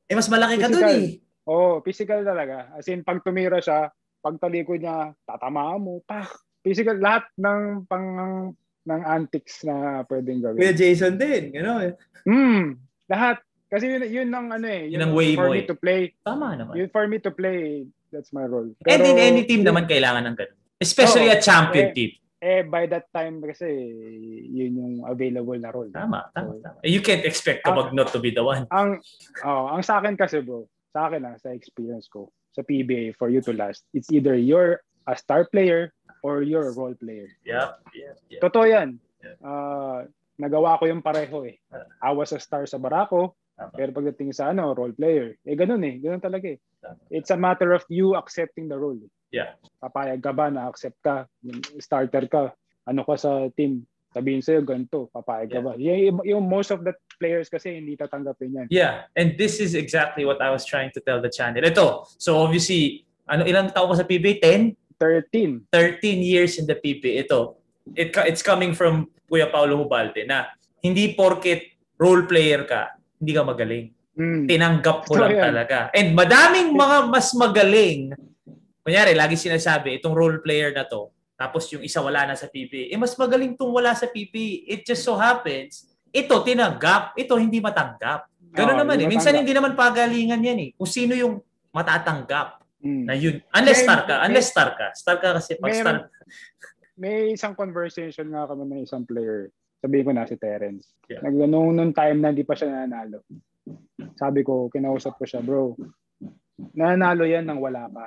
Eh, mas malaki ka dun Physical. eh. Oo, physical talaga. As in, pag tumira siya, pag talikod niya, tatamaan mo, pak. Physical, lahat ng pang ng antics na pwedeng Kuya gawin. Jason din, gano'n. Hmm, lahat. Kasi yun, yun ang ano eh. Yun ang way for mo me eh. to play. Tama naman. Yun for me to play, that's my role. And Pero, in any team yun, naman kailangan ng ganun. Especially Oo, a champion eh, team. Eh, by that time kasi, yun yung available na role. Tama, tama, So, tama. You can't expect kapag not to be the one. Ang, oh, ang sa akin kasi bro, sa akin ah, sa experience ko, sa P B A, for you to last, it's either you're a star player or you're a role player. Yeah, yeah, yeah. Totoo yan. Yeah. Uh, nagawa ko yung pareho eh. I was a star sa Barako, Tama. pero pagdating sa ano, role player, eh ganun eh, ganun talaga eh. It's a matter of you accepting the role. Yeah. Papayag ka ba na accept ka, starter ka, ano ka sa team, sabihin sa'yo ganito, papayag ka Yeah. ba? Yung, yung most of the players kasi hindi tatanggapin yan. Yeah, and this is exactly what I was trying to tell the channel. Ito, so obviously, ano ilang taon ka sa P B A? ten? thirteen. thirteen years in the P B A. Ito, it, it's coming from Kuya Paulo Hubalde na hindi porket role player ka, hindi ka magaling. Mm. Tinanggap mo So, lang yan. talaga. And madaming mga mas magaling. Kunyari, lagi sinasabi, itong role player na to, tapos yung isa wala na sa P B A. Eh, mas magaling tong wala sa P B A. It just so happens, ito tinanggap, ito hindi matanggap. Gano'n Oo, naman eh. hindi Minsan matanggap. hindi naman pagalingan yan eh. Kung sino yung matatanggap Mm. na yun. Unless May- star ka. may- Unless star ka. Star ka kasi pag Meron- star. May isang conversation nga kami ng isang player. Sabihin ko na si Terence. Yeah. Nag, nung, nung time na hindi pa siya nanalo. Sabi ko, kinausap ko siya, bro, nanalo yan nang wala ka.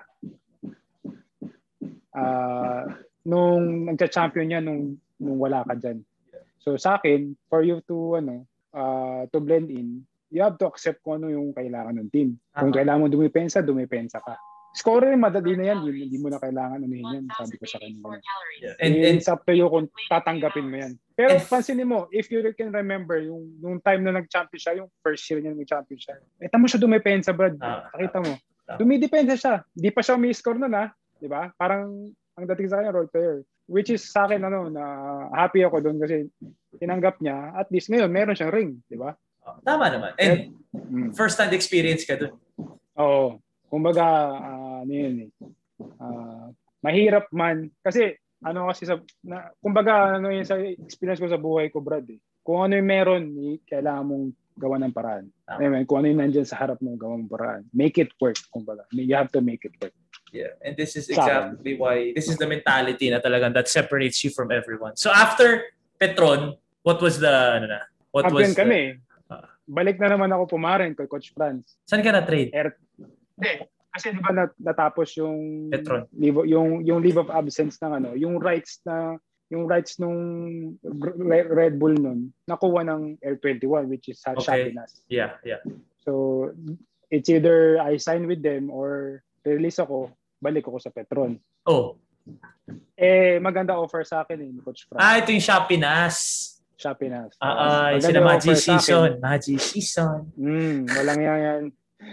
Ah, nung nagcha-champion yan nung, nung wala ka dyan. So sa akin, for you to ano, uh, to blend in, you have to accept kung ano yung kailangan ng team. Kung Tama. kailangan mo dumipensa, dumipensa ka. Scorer, madali na yan. Hindi, hindi mo na kailangan anuhin yan. Sabi ko sa kanya. And, and It's up to you kung tatanggapin mo yan. Pero And- pansinin mo, if you can remember, yung nung time na nag-champion siya, yung first year niya nag-champion siya, kita mo siya dumipensa, Brad. Ah, Nakita mo. tama. Dumidepensa siya. Di pa siya umi-score nun, ha? Di ba? Parang ang dating sa kanya, role player. Which is sa akin, ano, na happy ako doon kasi tinanggap niya. At least ngayon, meron siyang ring. Di ba? tama naman. And Mm. first-hand experience ka dun. Oo. Kumbaga, ah, ano yun eh. Ah, mahirap man. Kasi, ano kasi sa, na, kumbaga, ano yun sa experience ko sa buhay ko, Brad eh. Kung ano yung meron, eh, kailangan mong gawa ng paraan. Tama. Anyway, kung ano yung nandyan sa harap mo, gawa ng paraan. Make it work, kumbaga. You have to make it work. Yeah, and this is Sa exactly why, this is the mentality na talagang that separates you from everyone. So after Petron, what was the, ano na? What Champion was the, kami. Ah. Balik na naman ako pumarin kay Coach Franz. saan ka na-trade? Air, hindi. Kasi di ba nat- natapos yung Petron. leave, yung yung leave of absence ng ano, yung rights na yung rights nung Red Red Bull nun, nakuha ng Air twenty-one which is sa Okay. Shapinas. Yeah, yeah. So it's either I sign with them or release ako, balik ako sa Petron. Oh, Eh maganda offer sa akin eh, ni Coach Franz. ah, ito yung Shapinas. Shapinas. Ah, ah, Maganda sila Magi offer sa akin. season. Magi season. Mm, walang yan yan.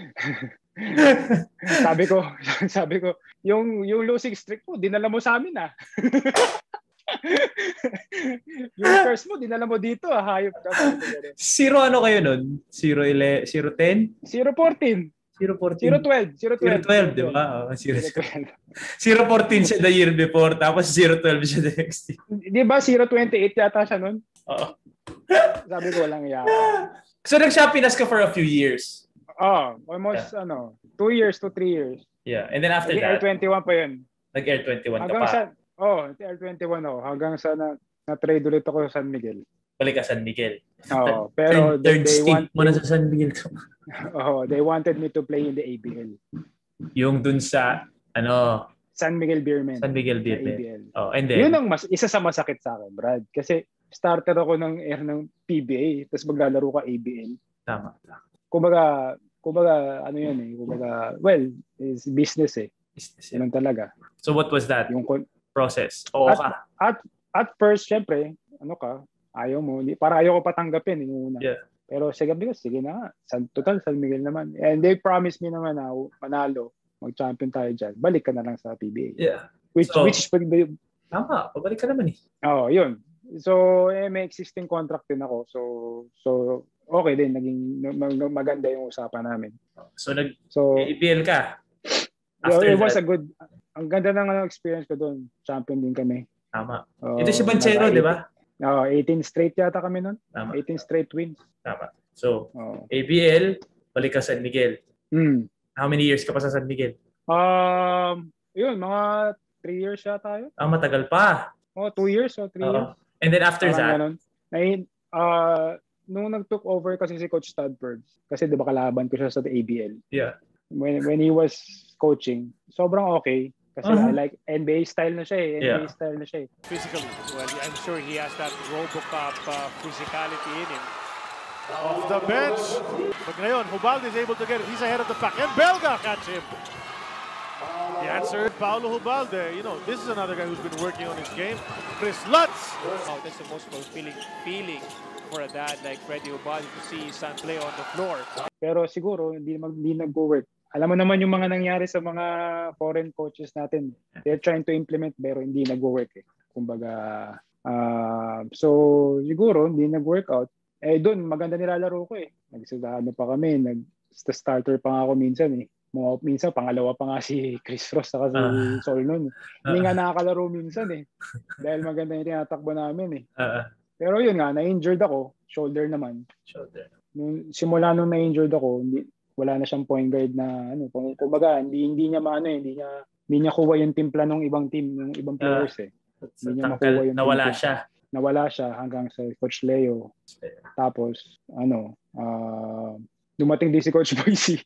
sabi ko, sabi ko, yung yung losing streak mo, dinala mo sa amin ah. yung curse mo, dinala mo dito ah, hayop ka. Zero ano kayo nun? Zero, ele, zero ten? zero fourteen, Zero fourteen? zero twelve, zero Zero twelve. twelve, di ba? Oh, zero, zero twelve. zero fourteen siya the year before, tapos zero twelve siya the next year. Di ba zero twenty-eight yata siya nun? Oo. Sabi ko, walang iya. So nag-Shapinas ka for a few years. Oh, almost ano, two years to three years. Yeah, and then after Air that, twenty-one pa yun. nag-Air twenty-one ka Hanggang pa. sa, oh, Air twenty-one ako. Hanggang sa na, na-trade ulit ako sa San Miguel. Balik ka San Miguel. Oo, pero third, third they stint want, mo na sa San Miguel. oh, they wanted me to play in the A B L. Yung dun sa, ano, San Miguel Beermen. San Miguel na Beer. A B L. Oh, and then, Yun ang mas, isa sa masakit sa akin, Brad. Kasi starter ako ng air ng P B A, tapos maglalaro ka A B L. tama. tama. Kumbaga, kumbaga, ano yan eh, kumbaga, well, is business eh. Business, yeah. Yun talaga. So what was that Yung, kon- process? Oo At- ka. at, at first, syempre, ano ka, ayaw mo, hindi- para ayaw ko patanggapin, yung una. Yeah. Pero sige, ko, sige na nga, San, total, San Miguel naman. And they promised me naman na manalo, mag-champion tayo dyan, balik ka na lang sa P B A. Yeah. Which, So- which is, Tama, pabalik ka naman eh. oh, yun. So, eh, may existing contract din ako. So, so okay din. Naging mag- maganda yung usapan namin. So, nag So, A B L ka? yeah, After it was that, a good, ang ganda ng ano, experience ko doon. Champion din kami. tama. Uh, Ito si Banchero, naka- di ba? Oo, eighteen straight yata kami nun. Tama. eighteen straight wins. Tama. So, Oo. A B L, balik ka San Miguel. Hmm. How many years ka pa sa San Miguel? Um, yun, mga three years yata yun. Ah, matagal pa. Oh, two years o three Oo. years. And then after Parang that, ganun. Nai- uh, nung nag-took over kasi si Coach Studford, kasi di ba kalaban ko siya sa A B L. yeah. When when he was coaching, sobrang okay. Kasi Uh-huh. I like N B A style na siya eh. N B A Yeah. style na siya eh. Physically, well, I'm sure he has that Robocop uh, physicality in him. Off the bench, but ngayon, Hubalde is able to get it. He's ahead of the pack, and Belga catch him. The answer, Paulo Hubalde. You know, this is another guy who's been working on his game. Chris Lutz. Oh, that's the most fulfilling feeling for a dad like Freddie Hubalde to see his son play on the floor. Pero siguro hindi mag hindi nag-work. Alam mo naman yung mga nangyari sa mga foreign coaches natin. They're trying to implement pero hindi nag-work eh. Kumbaga, uh, so siguro hindi nag-workout. Eh doon maganda nilalaro ko eh. Nagsadano pa kami, nag-starter pa nga ako minsan eh. Mga, minsan pangalawa pa nga si Chris Frost saka si Uh, Sol noon. Hindi uh, nga nakakalaro minsan eh. Dahil maganda yung tinatakbo namin eh. uh, Pero yun nga, na-injured ako, shoulder naman. shoulder. Nung simula nung na-injured ako, hindi, wala na siyang point guard na ano, kung kumbaga hindi hindi niya maano eh, hindi niya hindi niya kuha yung timpla ng ibang team, ng ibang players eh. So, Hindi niya tangkal, makuha yung nawala timpla. siya. Nawala siya hanggang sa Coach Leo. Tapos ano, uh, dumating din si Coach Boise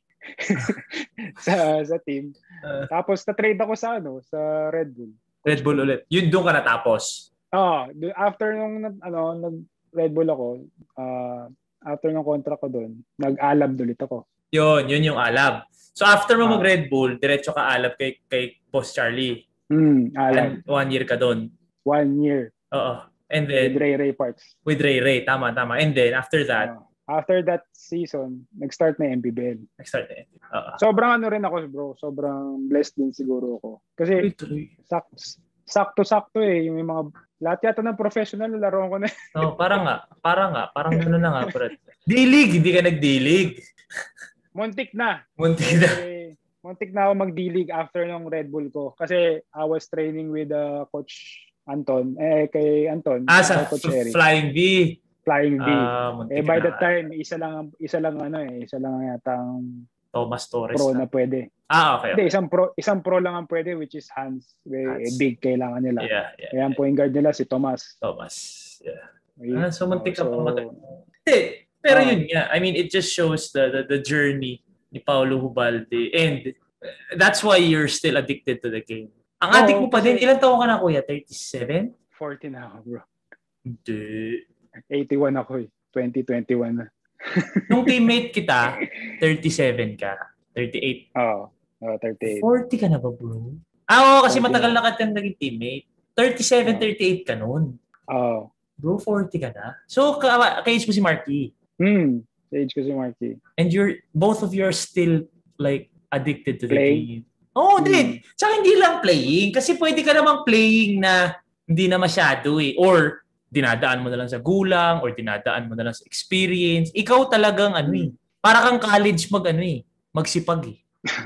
sa sa team. Uh, Tapos na-trade ako sa ano, sa Red Bull. Red Bull ulit. Yun doon ka natapos. Ah, do- after nung nag- ano, nag Red Bull ako, uh, after ng contract ko doon, nag-alab ulit ako. Yun, yun yung alab. So after mo Ah. mag Red Bull, diretso ka alab kay kay Boss Charlie. Hmm, alab. And one year ka doon. One year. Oo. And With then Ray Ray Parks. with Ray Ray, tama tama. And then after that, Ah, after that season, nag-start na M B B L. nag-start na. Oo. Sobrang ano rin ako, bro. Sobrang blessed din siguro ako. Kasi sak sakto-sakto eh. Yung mga, lahat yata ng professional, laro ko na. Oh, parang nga, parang nga, parang ano na nga, bro. D-League, hindi ka nag-D-League. Muntik na. Muntik na. Eh, muntik na ako mag-D-League after ng Red Bull ko. Kasi I was training with uh, Coach Anton. Eh, kay Anton. Ah, sa Coach f- Eric. Flying V. Flying V. Ah, muntik Eh, by na the nga. time, isa lang, isa lang ano eh, isa lang yata ang Thomas Torres. pro na. na pwede. Ah, okay. Hindi, okay. isang pro, isang pro lang ang pwede, which is Hans. Eh, Hans. big kailangan nila. Yeah, yeah. Kaya ang point guard nila si Thomas. Thomas. Yeah. Okay? Ah, so muntik ka So, pa matag. Hindi, pero Ah. yun nga. I mean, it just shows the, the the journey ni Paulo Hubalde. And that's why you're still addicted to the game. Ang Oo, addict mo pa din, kasi- ilan taon ka na, kuya? thirty-seven? forty na ako, bro. Hindi. eighty-one ako eh. twenty twenty-one na. Nung teammate kita, thirty-seven ka. thirty-eight. Oo. Oh, thirty-eight. forty ka na ba, bro? Ah, oo, kasi forty matagal na. na ka naging teammate. thirty-seven, Oo. thirty-eight ka nun. Oo. Bro, forty ka na. So, ka- ka-age mo si Marky. Hmm. Sa age ko si Marky. And you're, both of you are still, like, addicted to the Playing? game. Oo, oh, Hmm. din. Tsaka hindi lang playing. Kasi pwede ka namang playing na hindi na masyado eh. Or, dinadaan mo na lang sa gulang, or dinadaan mo na lang sa experience. Ikaw talagang, ano eh, para kang college mag, ano eh, magsipag eh.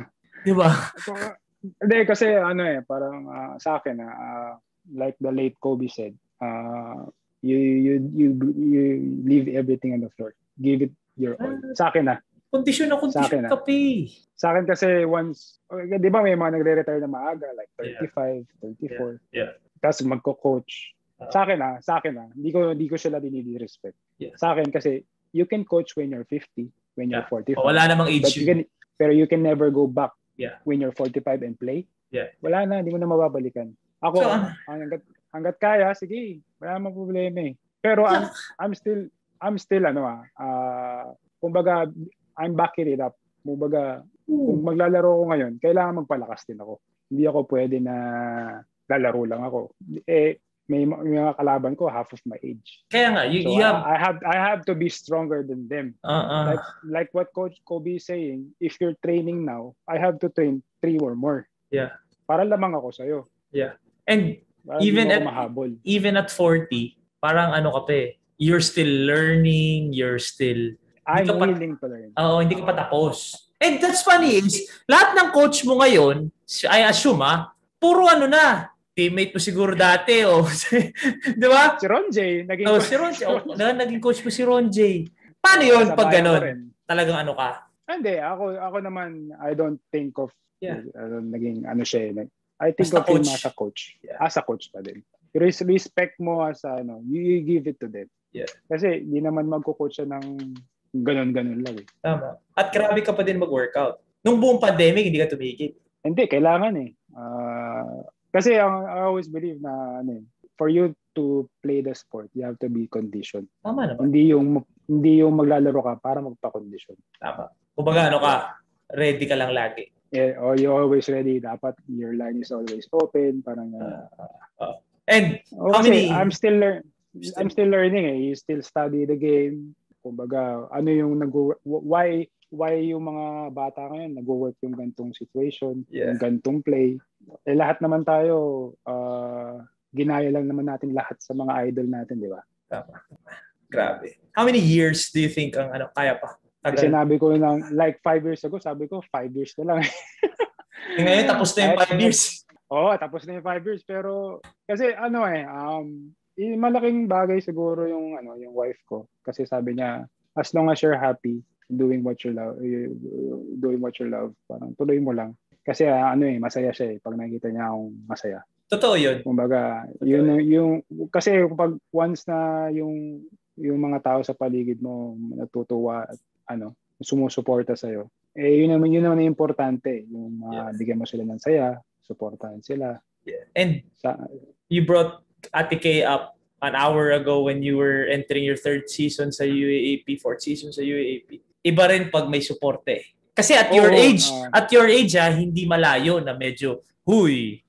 Di ba? So, hindi, kasi ano eh, parang ah, sa akin, ah, like the late Kobe said, ah, you, you, you, you leave everything on the floor. Give it your all. Sa akin na. Kondisyon na Sa akin, kondisyon ah. ka pa eh. Sa akin kasi once, okay, di ba may mga nagre-retire na maaga, like thirty-five, thirty-four. Yeah. Tapos magko-coach. Sa akin ah, sa akin ah, hindi ko hindi ko sila dinidi-respect. Yeah. Sa akin kasi you can coach when you're fifty, when you're Yeah. forty-five. O, wala namang age But you can, pero you can never go back Yeah. when you're forty-five and play. Yeah. Wala na, hindi mo na mababalikan. Ako, So, hanggat, hanggat kaya, sige, wala namang problema eh. Pero I'm, I'm still, I'm still ano ah, uh, kumbaga, I'm backing it up. Kumbaga, kung maglalaro ako ngayon, kailangan magpalakas din ako. Hindi ako pwede na lalaro lang ako. Eh, may, may mga kalaban ko half of my age. Kaya nga, you, So you have, I, I have I have to be stronger than them. uh, Like like what Coach Kobe is saying, if you're training now, I have to train three or more. Yeah. Para lamang ako sa'yo. yeah. And Para Even hindi mo at- ako mahabol. even at forty, parang ano ka pa eh, you're still learning, you're still I'm Hindi ka pa- willing to learn. Oo, hindi ka pa tapos. And that's funny is, lahat ng coach mo ngayon, I assume ah, puro ano na, teammate mo siguro dati, o. Oh. Di ba? Si Ron J. Naging oh, si Ron J. Oh, naging coach mo si Ron J. Paano yun pag ganun? Talagang ano ka? Hindi, ako ako naman, I don't think of, yeah. uh, naging ano siya, I think as of him as a coach. Yeah. As a coach pa din. Respect mo as a, ano, you, you give it to them. Yeah. Kasi di naman magko-coach siya ng ganun-ganun lang eh. Tama. At grabe ka pa din mag-workout. Nung buong pandemic, hindi ka tumigil. Hindi, kailangan eh. Uh, kasi ang, I always believe na ano eh, for you to play the sport, you have to be conditioned. Tama naman. Hindi yung hindi yung maglalaro ka para magpa-condition. Tama. Kumbaga ano ka, ready ka lang lagi. Yeah, or you're always ready. Dapat your line is always open. Parang uh, uh, uh, and oh, how many? I'm still learn. I'm still learning. Eh. You still study the game. Kumbaga, ano yung nag why why yung mga bata ngayon nag-work yung gantong situation, yeah. yung gantong play. Eh lahat naman tayo uh, ginaya lang naman natin lahat sa mga idol natin, di ba? Tama. Grabe. How many years do you think ang ano kaya pa? Kasi sinabi ko lang, like five years ago, sabi ko, five years na lang. Ngayon, tapos na yung five years. Oo, oh, tapos na yung five years. Pero, kasi ano eh, um, malaking bagay siguro yung, ano, yung wife ko. Kasi sabi niya, as long as you're happy doing what you love, doing what you love, parang tuloy mo lang. Kasi uh, ano eh, masaya siya eh, pag nakikita niya akong masaya. Totoo yun. Kumbaga, yun, yung, kasi pag once na yung, yung mga tao sa paligid mo natutuwa at ano, sumusuporta sa'yo. Eh, yun naman, yun naman yung importante. Yung uh, yes. bigyan mo sila ng saya, supportahan sila. Yeah. And sa, you brought Ate Kay up an hour ago when you were entering your third season sa U A A P, fourth season sa U A A P. Iba rin pag may suporte. Kasi at your oh, age, uh, at your age ah, hindi malayo na medyo, huy,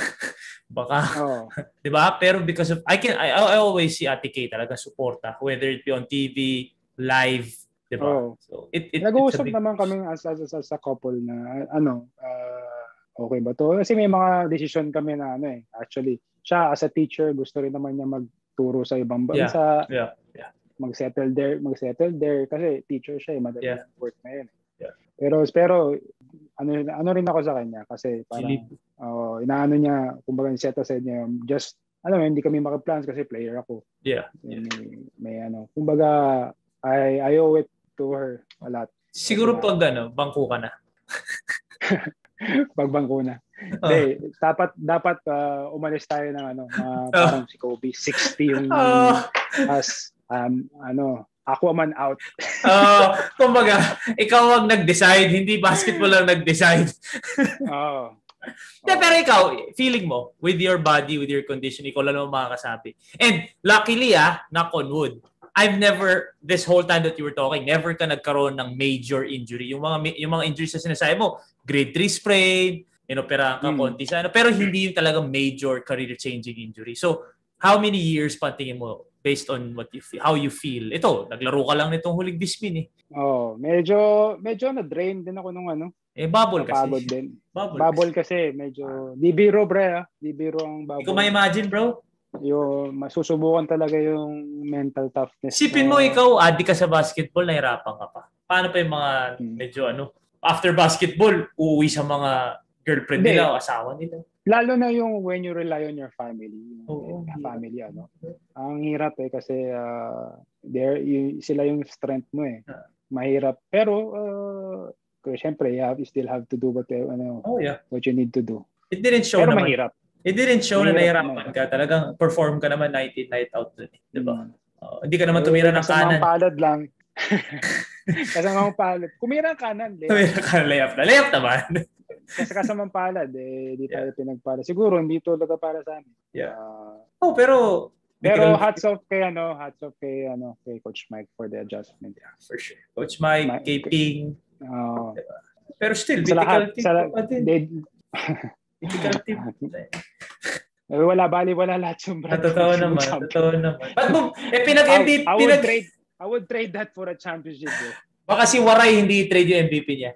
baka, oh. di ba? Pero because of, I can, I, I always see Ate Kay talaga suporta, whether it be on T V, live, di ba? Oh. So, it, it, nag-uusap big... naman kami as, as, as, as a couple na, ano, uh, okay ba to? Kasi may mga decision kami na, ano eh, actually, siya as a teacher, gusto rin naman niya magturo sa ibang bansa, yeah. Yeah. Yeah. mag-settle there, mag-settle there, kasi teacher siya eh, madali yeah. work na yun. Yeah. Pero, pero, ano, ano rin ako sa kanya, kasi parang, uh, inaano niya, kumbaga set aside niya, just, alam mo, hindi kami makaplans kasi player ako. Yeah. May, may ano, kumbaga, I, I owe it to her a lot. Siguro pag ano, bangko ka na. Pag bangko na. Oh. Hey, dapat dapat uh, umalis tayo ng ano, uh, parang oh. si Kobe, sixty yung oh. as um ano, Aquaman out. uh, kumbaga, ikaw ang nag-decide, hindi basketball lang nag-decide. Oo. oh. Yeah, pero ikaw, feeling mo, with your body, with your condition, ikaw lang naman makakasabi. And luckily, ah, knock on wood, I've never, this whole time that you were talking, never ka nagkaroon ng major injury. Yung mga yung mga injuries na sinasabi mo, grade three sprain, inoperahan ka, mm. konti sa ano, pero hindi yung talagang major career-changing injury. So, how many years pa tingin mo based on what you feel, how you feel? Ito, naglaro ka lang nitong huling Bispin eh. Oh, medyo medyo na-drain din ako nung ano. Eh, bubble kasi. Napagod din. Bubble, bubble kasi. kasi, medyo, di biro bre ah. Di biro ang bubble. Hindi ko ma-imagine bro. Yung masusubukan talaga yung mental toughness. Sipin mo, uh, ikaw, addict ka sa basketball, nahirapan ka pa. Paano pa yung mga medyo ano, after basketball, uuwi sa mga girlfriend Hindi. nila o asawa nila? Lalo na yung when you rely on your family. Oo. Yung family, ano. Ang hirap eh, kasi uh, there, y- sila yung strength mo eh. Mahirap. Pero, uh, syempre, you, have, you still have to do what, ano, oh, yeah. what you need to do. It didn't show Pero naman. mahirap. It didn't show na nahirapan ka. Talagang perform ka naman night in, night out dun. Diba? Hmm. Uh, hindi ka naman tumira ng kanan. Kasamang palad lang. Kasamang palad. Kumira ng kanan. Tumira ka, layup na. Layup naman. Kasi kasamang palad, eh, di tayo yeah. pinagpalad. Siguro, hindi talaga para sa amin. Yeah. Uh, oh, pero... Pero hats off kay, ano, hats off kay, ano, kay Coach Mike for the adjustment. Yeah, for sure. Coach Mike, Mike kay Ping. Uh, diba? Pero still, sa mythical lahat, team sa, pa din. They, mythical team. Wala bali, wala lahat yung brand. Totoo naman, totoo naman. Ba't mo, eh pinag-M V P, I, I, pinag- would trade, I would trade that for a championship. Bro. Baka si Waray hindi trade yung M V P niya.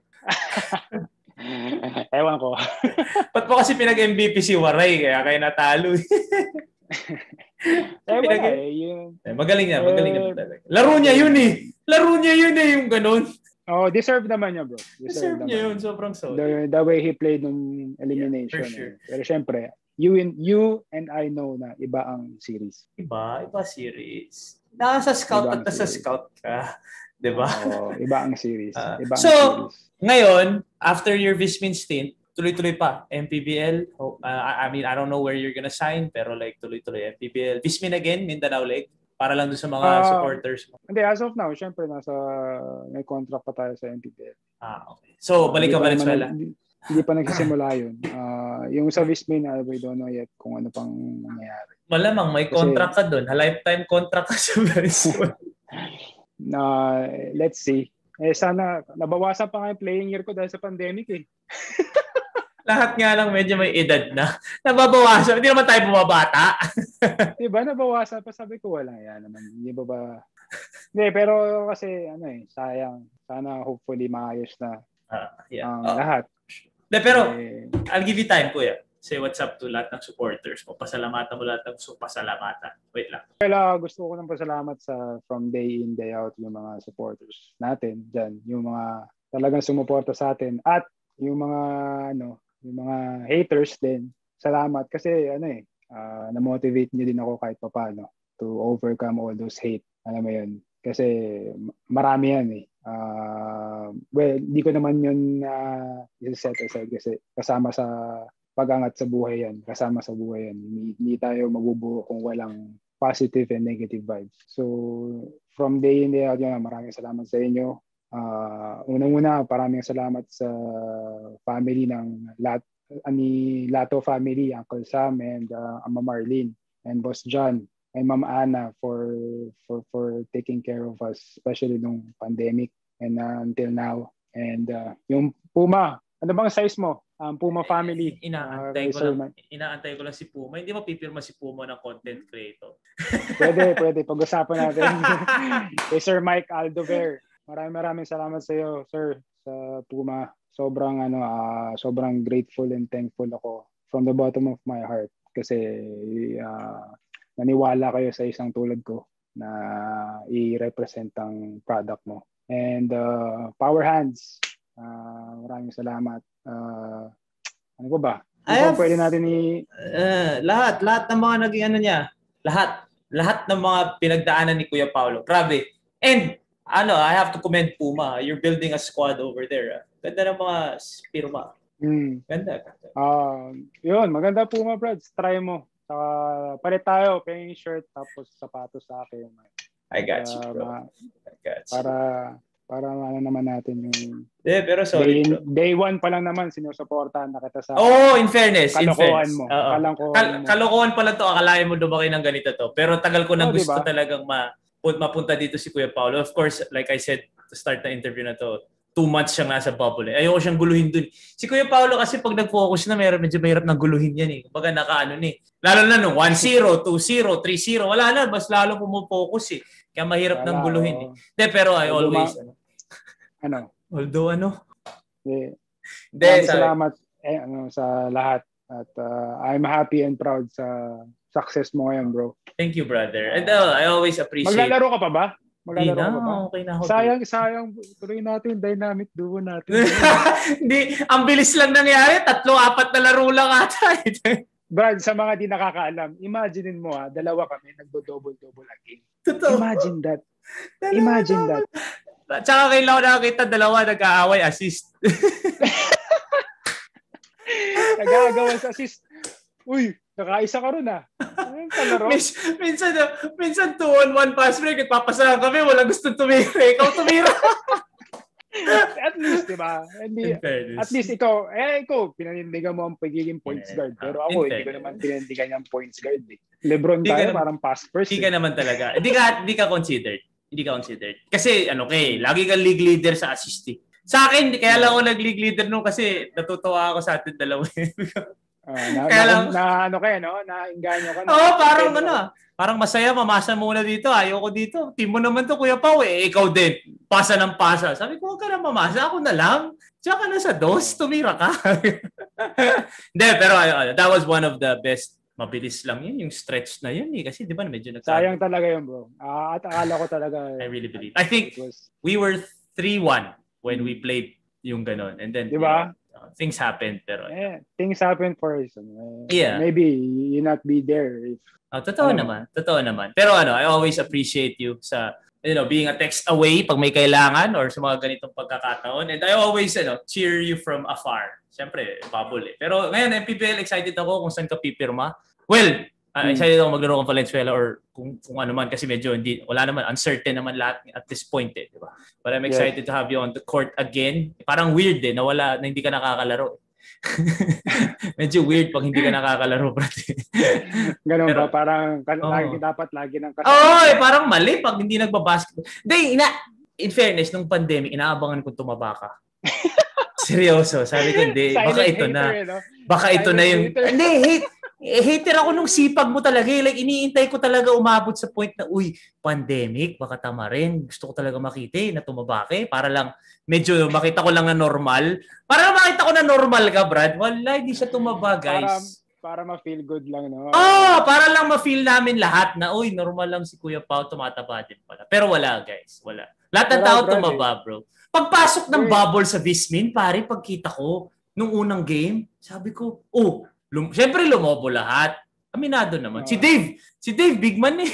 Ewan ko. Ba't mo kasi pinag-M V P si Waray, kaya kaya natalo. eh, pinag- wala, eh, yun. Eh, magaling niya, magaling niya talaga. Laro niya yun eh. Laro niya yun eh, yung ganun. Oh, deserve naman niya, bro. Deserve, deserve niya yun, sobrang solid. The, the way he played nung elimination. Yeah, sure. Eh. Pero syempre, you and, you and I know na iba ang series. Iba, iba series. Nasa scout iba at nasa scout ka. Diba? Oo, iba ang series. Uh, iba ang so, series. Ngayon, after your Vismin stint, tuloy-tuloy pa, M P B L. Oh, uh, I mean, I don't know where you're gonna sign, pero like tuloy-tuloy M P B L. Vismin again, Mindanao Lake. Para lang doon sa mga uh, supporters mo. Hindi, as of now, syempre, nasa, may contract pa tayo sa M P B L. Ah, okay. So, balik ka uh, Valenzuela? Hindi, hindi pa nagsisimula yun. Uh, yung sa Vismin, I don't know yet kung ano pang nangyayari. Malamang, may contract Kasi, ka doon. A lifetime contract ka sa Valenzuela. Na, let's see. Eh, sana, nabawasan pa nga yung playing year ko dahil sa pandemic eh. Lahat nga lang medyo may edad na. Nababawasan. Hindi naman tayo bumabata. Diba? Nabawasan pa. Sabi ko, wala yan naman. Hindi ba ba? Hindi, pero kasi, ano eh, sayang. Sana hopefully maayos na uh, yeah. ang oh. lahat. De, pero, eh, I'll give you time, kuya. Say what's up to lahat ng supporters mo. Pasalamatan mo lahat ng pasalamatan. Wait lang. Kaya gusto ko ng pasalamat sa from day in, day out yung mga supporters natin dyan. Yung mga talagang sumuporta sa atin. At yung mga, ano, yung mga haters din, salamat kasi ano eh, uh, na-motivate niyo din ako kahit papaano to overcome all those hate. Alam mo yun? Kasi marami yan eh. Uh, well, di ko naman yun uh, set aside kasi kasama sa pag-angat sa buhay yan. Kasama sa buhay yan. Hindi, hindi tayo mabubuo kung walang positive and negative vibes. So, from day in, day out, yun, maraming salamat sa inyo. Uh, unang-una, maraming salamat sa family ng Lat ani Lato family, Uncle Sam and uh, Ama Marlene and Boss John and Ma'am Ana for for for taking care of us, especially nung pandemic and uh, until now. And uh, yung Puma, ano bang size mo? Um, Puma family. Inaantay uh, ko lang, inaantay ko lang si Puma. Hindi mapipirma si Puma ng content creator. Pwede, pwede. Pag-usapan natin. Kay Sir Mike Aldover. Maraming maraming salamat sa iyo, sir, sa Puma. Sobrang ano, uh, sobrang grateful and thankful ako from the bottom of my heart kasi uh, naniwala kayo sa isang tulad ko na i-represent ang product mo. And uh, Power Hands, uh, maraming salamat. Uh, ano ko ba? Ano pwede natin i... Uh, lahat, lahat ng mga naging ano niya, lahat, lahat ng mga pinagdaanan ni Kuya Paolo. Grabe. And ano, I have to commend Puma. You're building a squad over there. Ah. Ganda ng mga pirma. Mm. Ganda. ganda. Uh, yun, maganda Puma, Brad. Try mo. Uh, palit tayo, paying shirt, tapos sapatos sa akin. I got uh, you, bro. Ma- I got you. Para, para ano naman natin yung... Yeah, pero sorry. Day, day one pa lang naman, sinusuportahan na kita sa... Oh, in fairness. Kalokohan in fairness. mo. Uh-oh. Kalokohan Kal- mo. Kalokohan pala to. Akalain mo lumaki ng ganito to. Pero tagal ko nang oh, gusto diba? talagang ma- mapunta dito si Kuya Paolo. Of course, like I said, to start the interview na to, two months siyang nasa bubble. Eh. Ayoko siyang guluhin dun. Si Kuya Paolo kasi pag nag-focus na, meron, medyo mahirap ng guluhin yan eh. Kumbaga naka-ano ni. Lalo na nung one zero, two zero, three zero. Wala na, mas lalo pumupokus eh. Kaya mahirap ng guluhin eh. De, pero I always... Ma- ano? Although ano? De, De, salamat eh, ano, sa lahat. At uh, I'm happy and proud sa success mo ngayon, bro. Thank you, brother. And uh, I always appreciate... Maglalaro ka pa ba? Maglalaro na, ka pa ba? Okay na ako. Sayang, sayang. Tuloy natin yung dynamic duo natin. Hindi, ang bilis lang nangyari. Tatlo, apat na laro lang ata. Brad, sa mga di nakakaalam, imaginein mo ha, dalawa kami, nagdo-double-double again. Totoo. Imagine that. Imagine that. Tsaka kailan ko nakakita, dalawa nag-aaway, assist. Nag-aagawan sa assist. Uy, nakaisa ka ron ah. Mis, minsan, minsan two on one pass break, nagpapasahan kami, walang gusto tumira. Ikaw tumira. At least, di ba? At least ikaw, eh ikaw, pinanindigan mo ang pagiging points guard. Pero ako, hindi ko naman pinanindigan yung points guard. Eh. Lebron tayo, ka, parang pass first. Hindi ka naman talaga. Hindi ka, hindi ka considered. Hindi ka considered. Kasi, ano kay, lagi kang league leader sa assist. Eh. Sa akin, kaya lang ako nag-league leader nung kasi natutuwa ako sa atin dalawa. Uh, na, Kaya lang, na, na ano kayo, no? Na-inganyo ka na. Oo, oh, parang ano, parang masaya, mamasa muna dito. Ayoko dito. Team mo naman to, Kuya Pao, eh. Ikaw din. Pasa ng pasa. Sabi ko, huwag ka na mamasa. Ako na lang. Tsaka na sa dos, tumira ka. Hindi, pero uh, that was one of the best mabilis lang yun, yung stretch na yun eh. Kasi di ba medyo nagsabi. Sayang talaga yun, bro. Uh, at akala ko talaga. I really believe. I think was... we were three one when mm. we played yung ganon. And then, di ba? You know, uh, things happened. Pero, yeah, things happen for a reason. Uh, yeah. Maybe you not be there. If, oh, totoo ano, naman. Totoo naman. Pero ano, I always appreciate you sa, you know, being a text away pag may kailangan or sa mga ganitong pagkakataon. And I always, you know, cheer you from afar. Siyempre, bubble eh. Pero ngayon, M P P L, excited ako kung saan ka pipirma. Well, uh, excited ako maglaro ng Valenzuela or kung, kung ano man kasi medyo hindi, wala naman, uncertain naman lahat at this point eh. Diba? But I'm excited yeah. to have you on the court again. Parang weird eh, na wala, na hindi ka nakakalaro. Medyo weird pag hindi ka nakakalaro, brate. Ganun pero, ba? Parang oh. lagi, dapat lagi ng kasama. Oo, oh, eh, parang mali pag hindi nagbabasketball. Hindi, ina, in fairness, nung pandemic, inaabangan ko tumaba ka. Seryoso, sabi ko, hindi, baka ito na. Baka ito na yung, hindi, hate, hater ako nung sipag mo talaga. Like, iniintay ko talaga umabot sa point na, uy, pandemic, baka tama rin. Gusto ko talaga makita eh, na tumaba ka eh, para lang, medyo makita ko lang na normal. Para lang makita ko na normal ka, Brad. Wala, hindi siya tumaba, guys. Para, para ma-feel good lang, no? Oh, para lang ma-feel namin lahat na, uy, normal lang si Kuya Pao, tumataba din pala. Pero wala, guys. Wala. Lahat ng tao tumaba, bro. Pagpasok ng bubble sa Vismin, pare, pagkita ko, nung unang game, sabi ko, oh, lum- syempre lumobo lahat. Aminado naman. Uh, si Dave, si Dave, big man eh.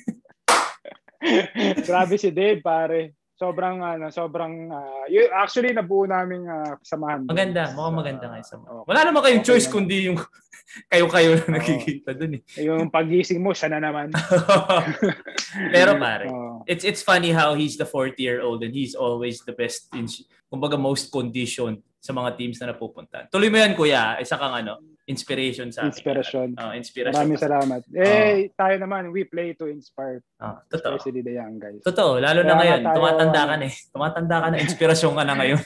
Grabe si Dave, pare. Sobrang, ano, sobrang, uh, y- actually, nabuo namin uh, kasamahan. Maganda, mukhang maganda nga yung uh, wala naman kayong okay, choice naman. Kundi yung kayo-kayo na nakikita dun eh. Yung pagising mo, siya na naman. Pero pare, oh. it's it's funny how he's the forty-year-old and he's always the best in, kumbaga most conditioned sa mga teams na napupunta. Tuloy mo yan, kuya. Isa kang ano, inspiration sa amin. Inspiration. Uh, inspiration. Maraming salamat. Eh, uh, tayo naman, we play to inspire. Uh, totoo. Especially the young guys. Totoo. Lalo na ngayon. Tayo, tumatanda ka na eh. Tumatanda ka na. Inspirasyon ka na ngayon.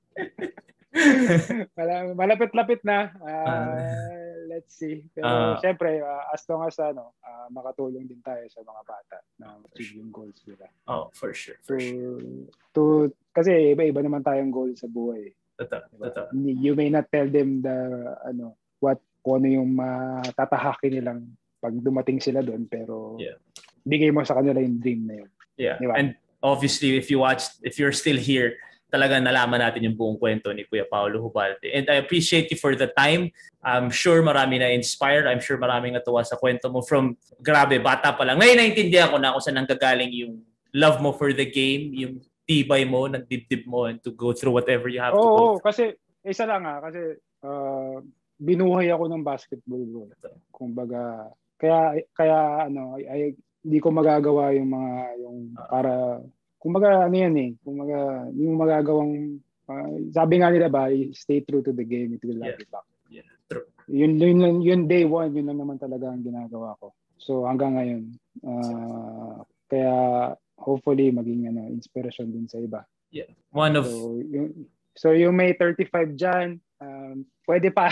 Malapit-lapit na. Uh, uh, let's see. Pero uh, syempre, uh, as long as ano, uh, makatulong din tayo sa mga bata na achieve yung goals nila. Oh, for sure. For to, sure. To, kasi iba-iba naman tayong goal sa buhay. Totoo. Diba? Totoo. You may not tell them the ano what kung ano yung matatahakin nilang pag dumating sila doon, pero yeah. bigay mo sa kanila yung dream na yun. Yeah. Diba? And obviously, if you watch, if you're still here, talagang nalaman natin yung buong kwento ni Kuya Paulo Hubalde. And I appreciate you for the time. I'm sure marami na inspired. I'm sure marami natuwa sa kwento mo from, grabe, bata pa lang. Ngayon naintindihan ko na kung saan nanggagaling yung love mo for the game, yung tibay mo, ng dibdib mo, and to go through whatever you have oh, to go through. Kasi, isa lang ah, kasi uh, binuhay ako ng basketball bro. Kumbaga, kaya, kaya ano, ay, ay, hindi ko magagawa yung mga, yung para, kumbaga ano yan eh, kumbaga yung magagawang, uh, sabi nga nila ba, stay true to the game, it will not be back. Yeah, true. Yun, yun, yun day one, yun lang naman talaga ang ginagawa ko. So hanggang ngayon, uh, kaya hopefully maging ano, inspiration din sa iba. Yeah, one of... So yung, so yung may thirty-five dyan, um, pwede pa.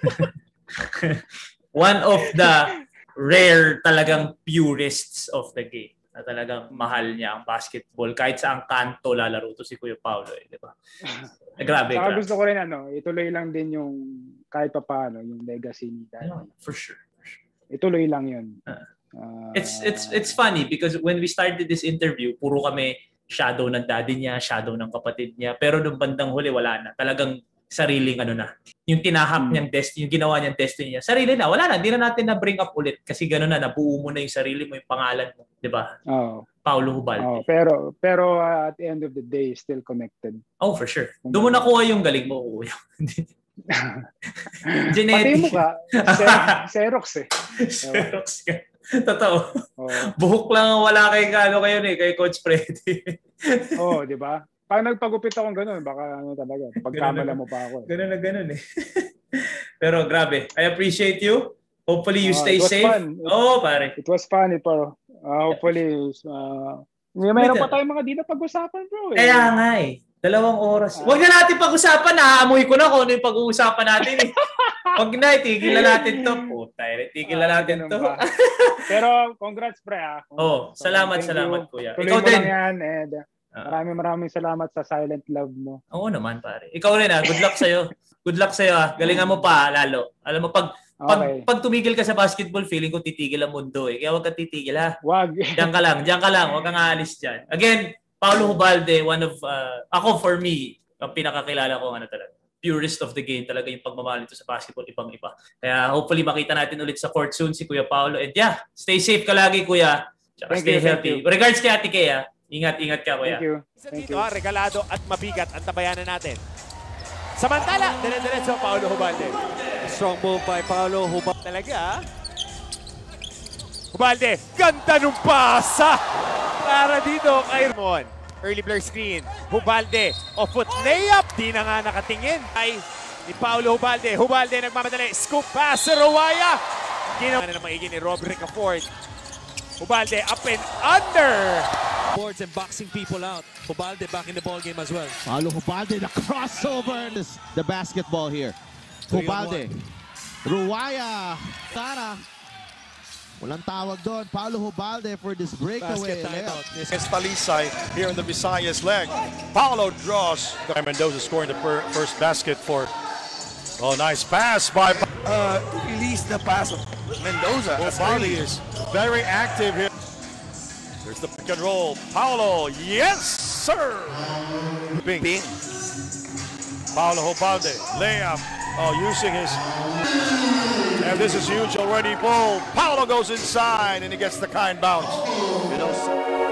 One of the rare talagang purists of the game. Na talagang mahal niya ang basketball. Kahit sa ang kanto lalaro to si Kuya Paulo eh, di ba? Grabe, Saka grabe. gusto ko rin ano, ituloy lang din yung kahit pa paano, yung legacy ni Daddy. Yeah, for sure. For sure. Ituloy lang yun. Uh, uh, it's it's it's funny because when we started this interview, puro kami shadow ng daddy niya, shadow ng kapatid niya. Pero nung bandang huli, wala na. Talagang sariling ano na. Yung tinahak niyang destiny, yung ginawa niyang destiny niya, sarili na. Wala na. Hindi na natin na bring up ulit. Kasi gano'n na, nabuo mo na yung sarili mo, yung pangalan mo. Di ba? Oh. Paulo Hubalde. Oh, pero pero uh, at the end of the day, still connected. Oh, for sure. Doon mo nakuha yung galing mo, kuya. Pati mo ka. Xerox eh. Xerox ka. Totoo. Oh. Buhok lang wala kay ano kayo eh, kay Coach Freddy. Oh, di ba? Pag nagpagupit akong gano'n, baka ano talaga, pagkamala mo pa ako. Eh. Gano'n na gano'n eh. Pero grabe, I appreciate you. Hopefully you uh, stay safe. Fun. Oh, pare. It was fun, eh, pero uh, hopefully, uh, mayroon pa tayong mga di na pag-usapan, bro. Eh. Kaya nga eh. Dalawang oras. Huwag na natin pag-usapan. Naaamoy ko na kung ano yung pag-uusapan natin eh. Huwag na, itigil na natin to. Putay, itigil na natin to. Pero congrats, pre. Ah. Oh, so, salamat, salamat, you. Kuya. Tuloy Ikaw mo din. Lang yan, and maraming maraming salamat sa silent love mo. Oo naman, pare. Ikaw rin ah. Good luck sa'yo. Good luck sa'yo ah. Galingan mo pa lalo. Alam mo, pag Pag, Okay. pag tumigil ka sa basketball, feeling ko titigil ang mundo eh. Kaya huwag ka titigil ha. Wag. Diyan ka lang, diyan ka lang. Huwag kang aalis dyan. Again, Paulo Hubalde, one of, uh, ako for me, ang pinakakilala ko, ano talaga, purist of the game talaga yung pagmamahal nito sa basketball, ibang-iba. Kaya hopefully makita natin ulit sa court soon si Kuya Paulo. And yeah, stay safe ka lagi, Kuya. Tsaka Thank stay you, thank healthy. you. Regards kay Ate Kea. Ingat-ingat ka, Kuya. Thank you. Isa Thank dito, you. ah, regalado at mabigat ang tabayanan natin. Samantala, dire-diretso Paulo Hubalde. Strong move by Paulo Hubalde. Talaga, ah. Hubalde, ganda nung pasa! Para dito kay Ramon. Early blur screen. Hubalde, off-foot layup. Di na nga nakatingin. Ay, ni Paulo Hubalde. Hubalde nagmamadali. Scoop pass sa Rowaya. Ginawa na maigi ni Rob Ricafort. Hubalde up and under. Boards and boxing people out. Hubalde back in the ball game as well. Paulo Hubalde, the crossover. This, the basketball here. Hubalde. Ruaya. Tara. Walang tawag doon. Paulo Hubalde for this breakaway. Basket timeout. Against Talisay here in the Visayas leg. Paulo draws. Mendoza scoring the per first basket for. Oh, nice pass by. Uh, release the pass of Mendoza. Hubalde is very active here. There's the pick and roll. Paulo, yes, sir. Bing. Bing. Paulo Hubalde, layup. Oh, using his. And this is huge already. Ball. Paulo goes inside and he gets the kind bounce. You know,